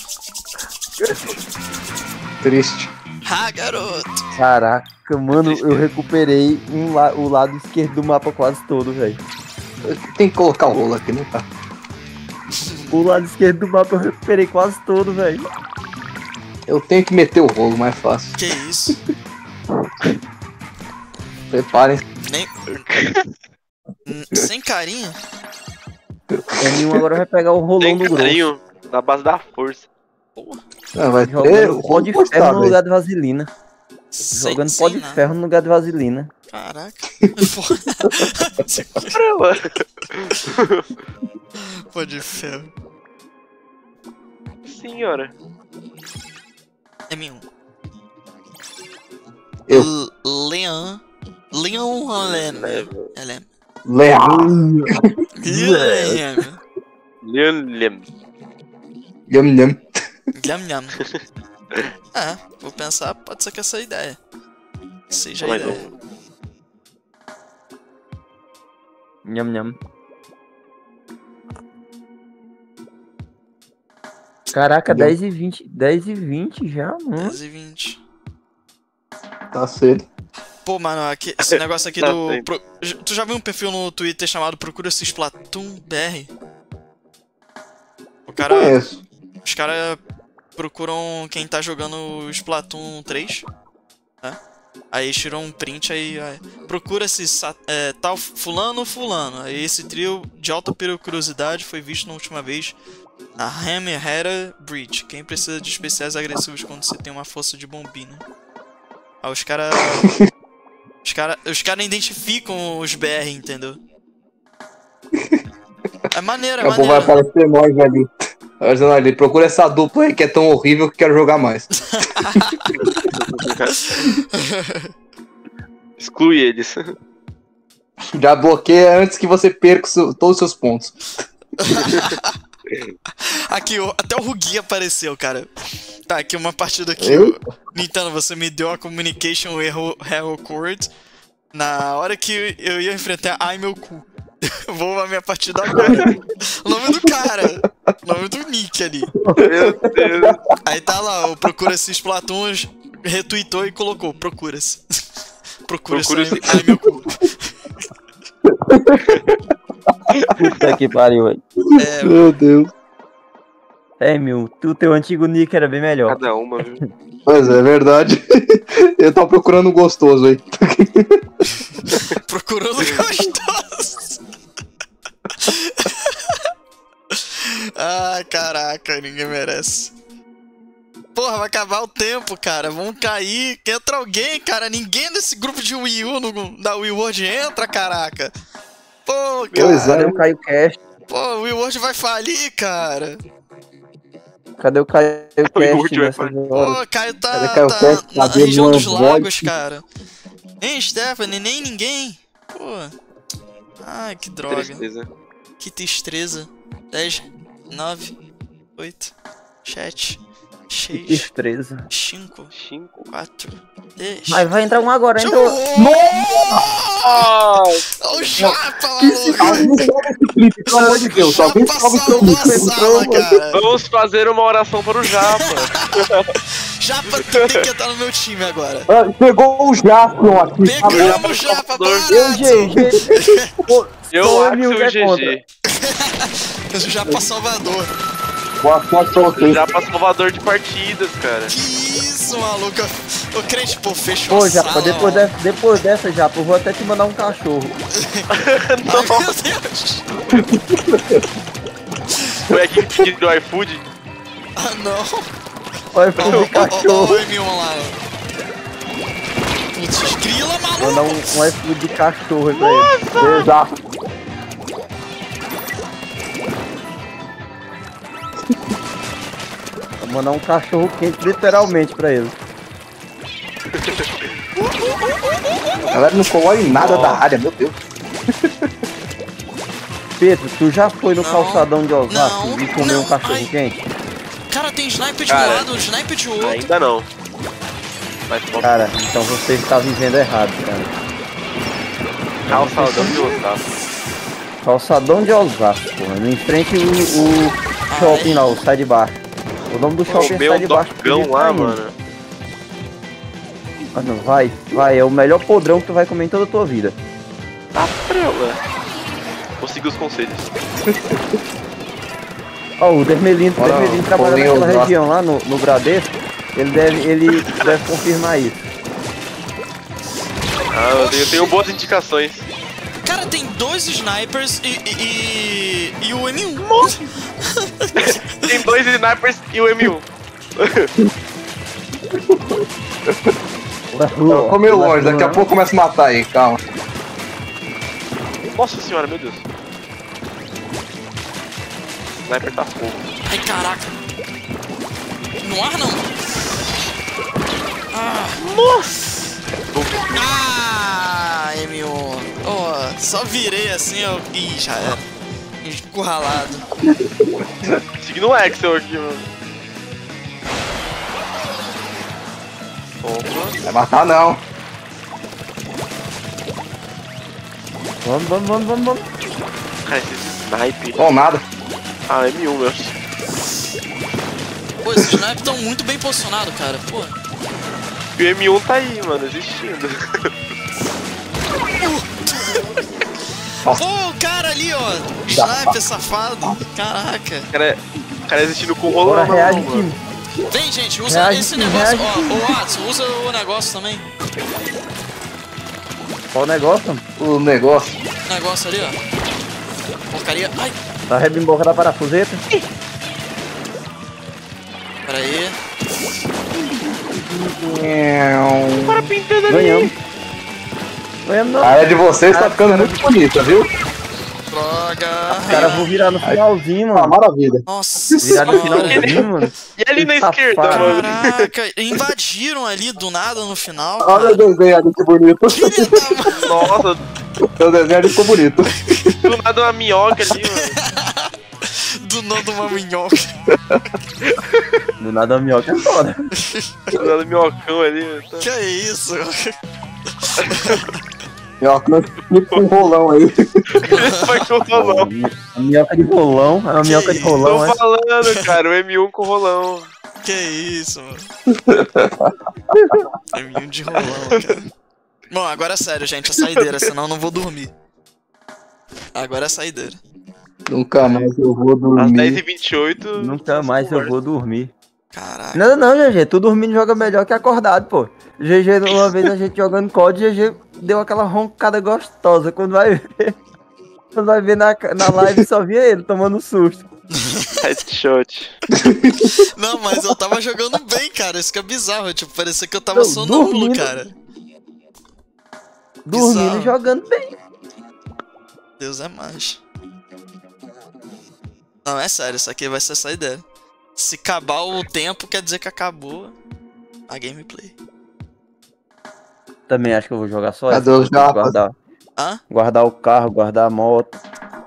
triste. Ah, garoto! Caraca, mano, eu recuperei um la o lado esquerdo do mapa quase todo, velho. Tem que colocar o rolo aqui, não tá? O lado esquerdo do mapa eu recuperei quase todo, velho. Eu tenho que meter o rolo, mais fácil. Que isso? Preparem. Nem. Hum, Sem carinha? M um agora vai pegar o rolão Tem do grosso. carinho na base da força. Não, vai ter Jogando o pó de rolo ferro no postado, lugar de vaselina. Sem, Jogando sem pó de nada. ferro no lugar de vaselina. Caraca. Caramba. Pó de ferro. Senhora. M um. Eu. L- Leon. Leon Lem. Lem. Leão. Lem. Leon Lem. Nham, nham. Nham, nham. É, vou pensar, pode ser que essa é a ideia. Seja a Mais ideia. um. Nham, nham. Caraca, Nham. dez e vinte. dez e vinte já, mano. dez e vinte. Tá cedo. Pô, mano, aqui, esse negócio aqui Tá do. bem. Pro- tu já viu um perfil no Twitter chamado Procura-se Splatoon B R? O cara. Conheço. Os caras procuram quem tá jogando o Splatoon três, né? Aí tiram um print aí, aí procura-se sa- é, tal fulano fulano. Aí esse trio de alta curiosidade foi visto na última vez na Hammerhead Bridge. Quem precisa de especiais agressivos quando você tem uma força de bombina? Aí os caras os caras os cara identificam os B R, entendeu? É maneiro, é Daqui a pouco vai maneiro. aparecer nós ali. Aparecendo ali. Procura essa dupla aí que é tão horrível que quero jogar mais. Exclui eles. Já bloqueia antes que você perca o seu- todos os seus pontos. Aqui, ó, até o Ruguinho apareceu, cara. Tá, aqui uma partida aqui. Eu? ó. Nintendo, você me deu a communication erro, erro cord na hora que eu ia enfrentar ai meu cu. Vou a minha partida agora. O nome do cara. O nome do nick ali. Meu Deus. Aí tá lá, o Procura-se Splatoons, retweetou e colocou, procura-se. Procura-se Procura-se. ai, ai meu cu. Puta que pariu, velho. É, Meu Deus. É, meu, tu, teu antigo nick era bem melhor. Cada uma, viu? Pois é, é verdade. Eu tava procurando um gostoso aí. procurando gostoso. Ai, caraca, ninguém merece. Porra, vai acabar o tempo, cara. Vamos cair. Entra alguém, cara. Ninguém nesse grupo de Wii U no, da Wii World entra, caraca. Pô, Pois cara. Cadê o Caio Cast? Pô, o Wii World vai falir, cara. Cadê o Caio O Yurt Cast vai nessa falar. hora? Pô, Caio tá, Cadê Caio tá Cast? na Cadê região dos Luan lagos, Voigt? cara. Nem Stephanie, nem ninguém. Pô. Ai, que droga. Tristeza. Que tristeza. dez, nove, oito, sete, Que seis, destreza. cinco, Cinco. quatro, dez. Mas vai entrar um agora, Deixa entrou. eu- Ai, Olha o Japa, maluco! Pelo amor de Deus, alguém Japa salve o seu salvou a clipe. sala, cara. vamos fazer uma oração para o Japa. Japa, tu tem que entrar no meu time agora. Ah, pegou o Jaspion aqui. Pegamos o Japa, Eu, G barato! G. Pô, Eu só acho M um o que é G G. O Japa Salvador. Boa sorte pra O vocês. Japa salvador de partidas, cara. Que isso? isso, maluco? Ô, crente, pô, fechou Pô, a Japa, sala, depois, mano. dessa, depois dessa, Japa, eu vou até te mandar um cachorro. Ai, meu Deus. Foi aqui que pediu do iFood? Ah, não. Olha, foi de Ó, ó, cachorro. ó, M um lá. Putz, grila, maluco. Mandar um, um iFood de cachorro aí pra ele. Exato. Vou mandar um cachorro quente literalmente pra ele. A galera não colhe nada da área, meu Deus. Pedro, tu já foi no Não, calçadão de Osasco não, e comeu não, um cachorro ai. quente? Cara, tem sniper de Cara, um lado, sniper de outro. Ainda não. Mas pode Cara, então você está vivendo errado, cara. calçadão de Osasco. Calçadão de Osasco, porra. Em frente o, o shopping lá, o sai de baixo. O nome do shopping é Comer sai um de baixo. dogão lá, mano. Mano, vai, vai, é o melhor podrão que tu vai comer em toda a tua vida. Tá prela. Vou seguir os conselhos. Ó, o Dermelino, o Olha, Dermelino o trabalha Paulinho naquela Osasco. região lá no, no Bradesco. Ele deve, ele deve confirmar isso. Ah, eu tenho, eu tenho boas indicações. Cara, tem dois snipers e, e, e, e o M um. Tem dois snipers e o M um. Não, comeu longe, daqui a pouco começa a matar aí, calma. Nossa senhora, meu Deus. O sniper tá fogo. Ai, caraca. No ar, não. Ah. Nossa! Ah, M um. Oh, só virei assim, eu... Ih, já era. Encurralado. Seguindo o Axel aqui, mano. Opa. Vai matar não. Vamos, vamos, vamos, vamos, vamos. Cara, esse sniper. Bom, nada. Ah, M um, meu. Pô, esses snipers estão muito bem posicionados, cara. Pô. E o M um tá aí, mano, existindo. Pô, o cara ali, ó. Sniper safado. Caraca. O cara, o cara existindo com Bora, rolão, reage, mano. time. Vem, gente, usa Reage, esse time, negócio. reage, Ó, time. ô, Watson, usa o negócio também. Qual o negócio, mano? O negócio. O negócio ali, ó. Porcaria. Ai, Tá rebimboca da parafuseta? pera aí. Para pintando ali. Ganhamos. Ganhamos não. A área de vocês tá Cara, ficando cara, muito bonita, viu? Droga. Cara, vou virar no finalzinho, Ah, mano. maravilha. Nossa Virar no senhora. finalzinho, mano. E ali na Que esquerda, safado. mano. Caraca, invadiram ali do nada no final. Olha o Cara. desenho ali que bonito. Filha da mãe. Nossa, O desenho ali ficou bonito. do nada uma minhoca ali, mano. Do nada uma minhoca. Do nada a minhoca é foda. Do nada um minhocão ali. Tá. Que é isso? Minhoca com um rolão aí. Foi com o rolão. A minhoca de rolão. É uma minhoca de isso? rolão, é. Tô falando, cara, o M um com rolão. Que isso, mano? É um de rolão, cara. Bom, agora é sério, gente, a saideira, senão eu não vou dormir. Agora é a saideira. Nunca mais eu vou Às dez e dormir. vinte e oito. Nunca mais eu vou dormir. Caraca. Não, não, G G. Tu dormindo joga melhor que acordado, pô. G G, uma vez a gente jogando C O D, G G deu aquela roncada gostosa. Quando vai ver. Quando vai ver na, na live, só via ele tomando susto. Headshot. Não, mas eu tava jogando bem, cara. Isso que é bizarro. Tipo, parecia que eu tava Não, sonâmbulo, dormindo. cara. Dormindo Bizarro. e jogando bem. Deus é mais. Não, é sério, isso aqui vai ser a saideira. Se acabar o tempo, quer dizer que acabou a gameplay. Também acho que eu vou jogar só Cadê essa. os japas? Guardar, Hã? guardar o carro, guardar a moto.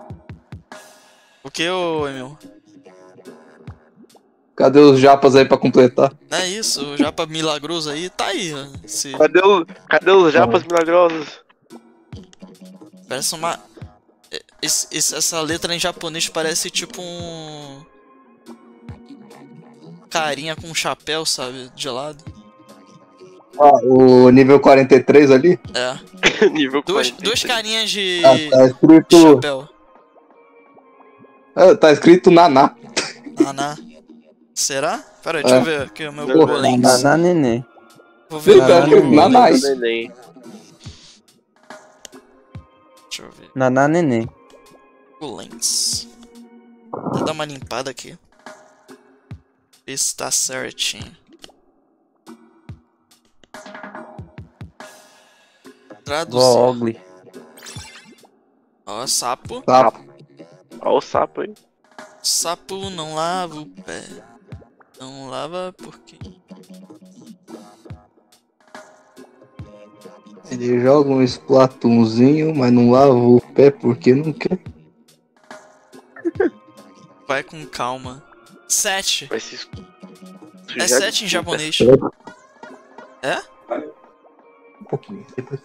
O que, ô Emil? Cadê os japas aí pra completar? É isso, o Japa Milagroso aí tá aí, ó. Esse... Cadê, o, cadê os japas milagrosos? Parece uma. Esse, esse- essa letra em japonês parece tipo um. Carinha com um chapéu, sabe? De lado. Ah, o nível quarenta e três ali? É. Nível Duas, quarenta e duas três. carinhas de. Ah, tá de escrito. chapéu. Ah, tá escrito Naná. Naná. Será? Pera aí, deixa É. eu ver aqui o meu Não, Google não, Lens. Naná neném. Vou ver o Naná, meu Google Naná. Lens. Neném. Deixa eu ver. Naná neném. Google Lens. Vou dar uma limpada aqui. Ver se tá certinho. Traduzir. Google. Ó, sapo. Sapo. Ó o sapo aí. Sapo não lava o pé. Não lava porque. Ele joga um Splatoonzinho, mas não lava o pé porque não quer. Vai com calma. Sete. Vai se É sujar sete em de japonês. É? Um pouquinho. Depois...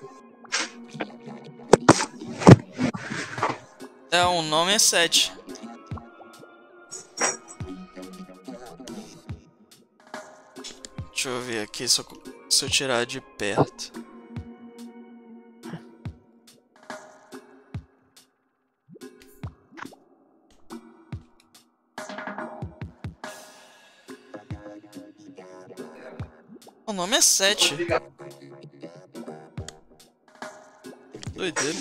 É, o nome é sete. Deixa eu ver aqui se eu, se eu tirar de perto. O nome é sete. Doideira.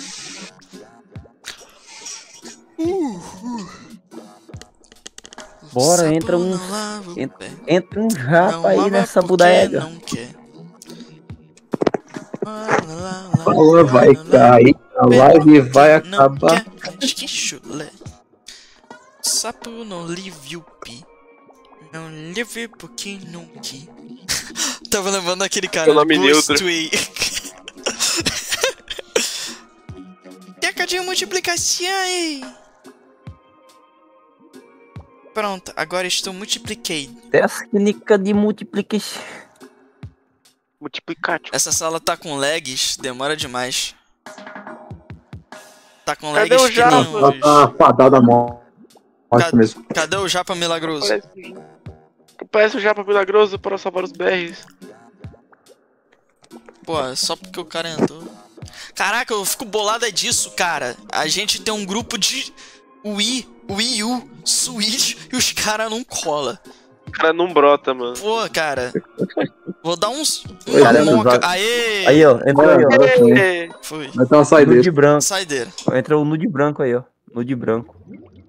Bora, entra um. Sapo não lava o Entra, pé. entra um Não japa aí lava nessa porque bodega. não quer. Fala, vai cair, a live vai Não acabar. quer, que chulé. Sapo não live o pi. Não live porque não quer. Tava lembrando daquele cara. Seu nome Ghost neutro. Way. Teca de multiplicação. Pronto, agora estou multipliquei. Técnica de multiplicação. Multiplicatio. Essa sala tá com lags, demora demais. Tá com Cadê lags o que Japa? nem Ela os... tá fadada morte Cadê, mesmo. cadê o Japa Milagroso? Parece, parece o Japa Milagroso para salvar os B Rs. Pô, é só porque o cara entrou. Caraca, eu fico bolado é disso, cara. A gente tem um grupo de Wii, Wii U, Switch e os caras não cola. O cara não brota, mano. Pô, cara. Vou dar uns... Oi, Uma cara, moca. vai- Aê! Aí, ó, entrou aí, ó. É, Foi. Vai ter uma saideira. Nude branco. Saideira. Entra o nude branco aí, ó. Nude branco.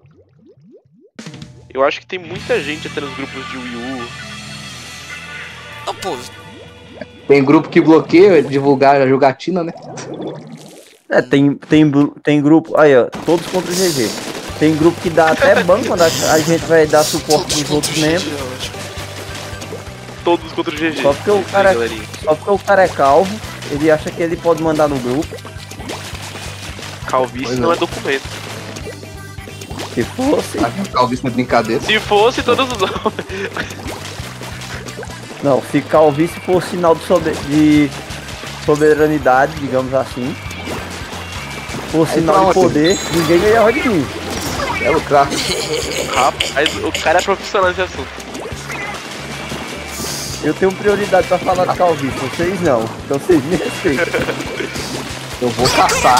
eu acho que tem muita gente até nos grupos de Wii U. Não, pô. Tem grupo que bloqueia divulgar a jogatina, né? É, tem, tem, bru- tem grupo. Aí, ó. Todos contra o G G. Tem grupo que dá até ban quando a, a gente vai dar suporte pros outros membros. Todos contra o G G. Só porque o Isso aí, cara- galerinha. Só porque o cara é calvo, ele acha que ele pode mandar no grupo. Calvície Pois não é. é documento. Se fosse. Acho que calvície é brincadeira. Se fosse, todos os homens. Não, se calvície for sinal de, sobe- de soberanidade, digamos assim. For sinal de pronto. poder, ninguém ganhava de mim. É lucrar. Rapaz, o cara é profissional nesse assunto. Eu tenho prioridade pra falar de calvície, vocês não. Então vocês me respeitam. Eu vou caçar.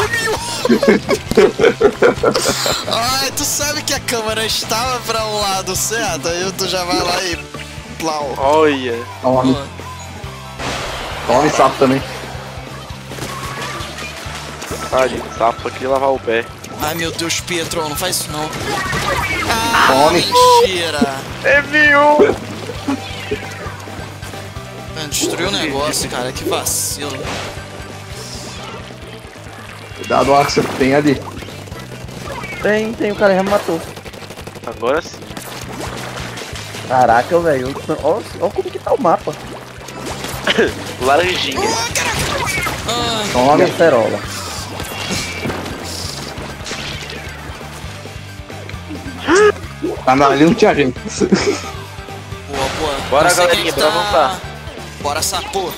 Ai, tu sabe que a câmera estava pra um lado certo, aí tu já vai lá e... Plau. Olha. Tome, Pô, tome sapo também. Tadinho, sapo só queria lavar o pé. Ai meu Deus, Pietro, não faz isso não. Ah, Tome. mentira. É viu? Mano, destruiu o negócio, cara, que vacilo. Cuidado, o que você tem ali. Tem, tem, o cara já me matou. Agora sim. Caraca, velho. Olha olha como que tá o mapa. Laranjinha. Ah, Tome a cerola. Tá na ali não tinha gente. boa, boa. Bora, Não sei galerinha, quem bora tá- avançar. Bora, sapo.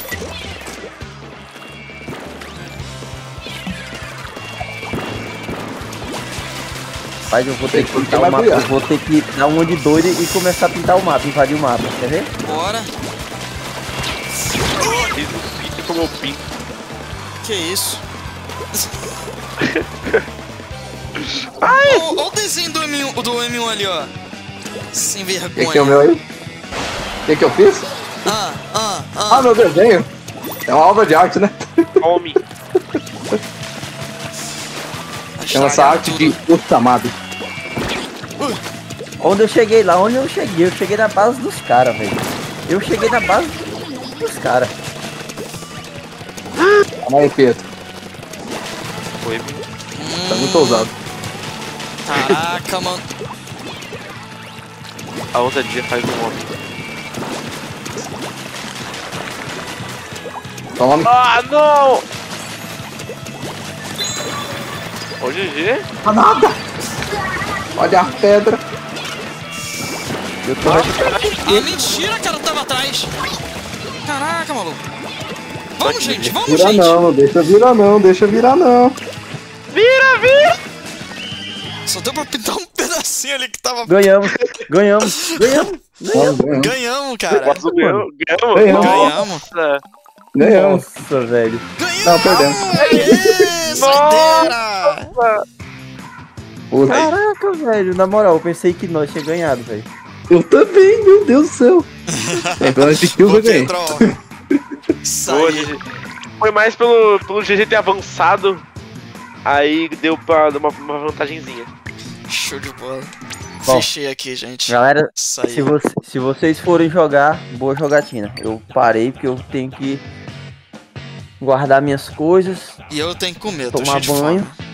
Mas eu vou ter que Tem que pintar o mapa. mergulhar. Eu vou ter que dar uma de doido e começar a pintar o mapa, invadir o mapa, quer ver? Bora. Fiz o sítio com o meu pinto. Que isso? Olha o desenho do M um, do M um ali, ó. Sem Quem vergonha. que é o meu aí? que que eu fiz? Ah, ah, Ah, ah. meu desenho. É uma obra de arte, né? Come. Chama essa arte de Osamabe. Onde eu cheguei lá, onde eu cheguei? Eu cheguei na base dos caras, velho. Eu cheguei na base dos caras. Calma aí, Pedro. Foi. Tá muito ousado. Caraca, mano. A ousadia faz um homem. Tome. Ah, não! Ô, G G. Ah, nada! Olha a pedra. Eu tô Ah, mentira, cara, eu tava atrás. Caraca, maluco. Vamos, gente, vamos, Vira gente. não, não deixa virar não, deixa virar não. Vira, vira! Só deu pra pintar um pedacinho ali que tava... Ganhamos, ganhamos, ganhamos. Não, ganhamos. Ganhamos, cara. Nossa, ganhamos, ganhamos. Ganhamos. Ganhamos. Nossa. Ganhamos. Nossa, velho. Ganhamos! Não, perdemos. Aê, saideira! Puta. Caraca, velho. Na moral, eu pensei que nós tinha ganhado, velho. Eu também, meu Deus do céu. Então esse kill Ô, eu ganhei. Pedro, isso Boa, aí. G G. Foi mais pelo, pelo G G ter avançado. Aí deu pra dar uma, uma vantagenzinha. Show de bola. Bom, Fechei aqui, gente. Galera, Isso aí. se, você, se vocês forem jogar, boa jogatina. Eu parei porque eu tenho que guardar minhas coisas, E eu tenho que comer, tô tomar cheio de banho. fome.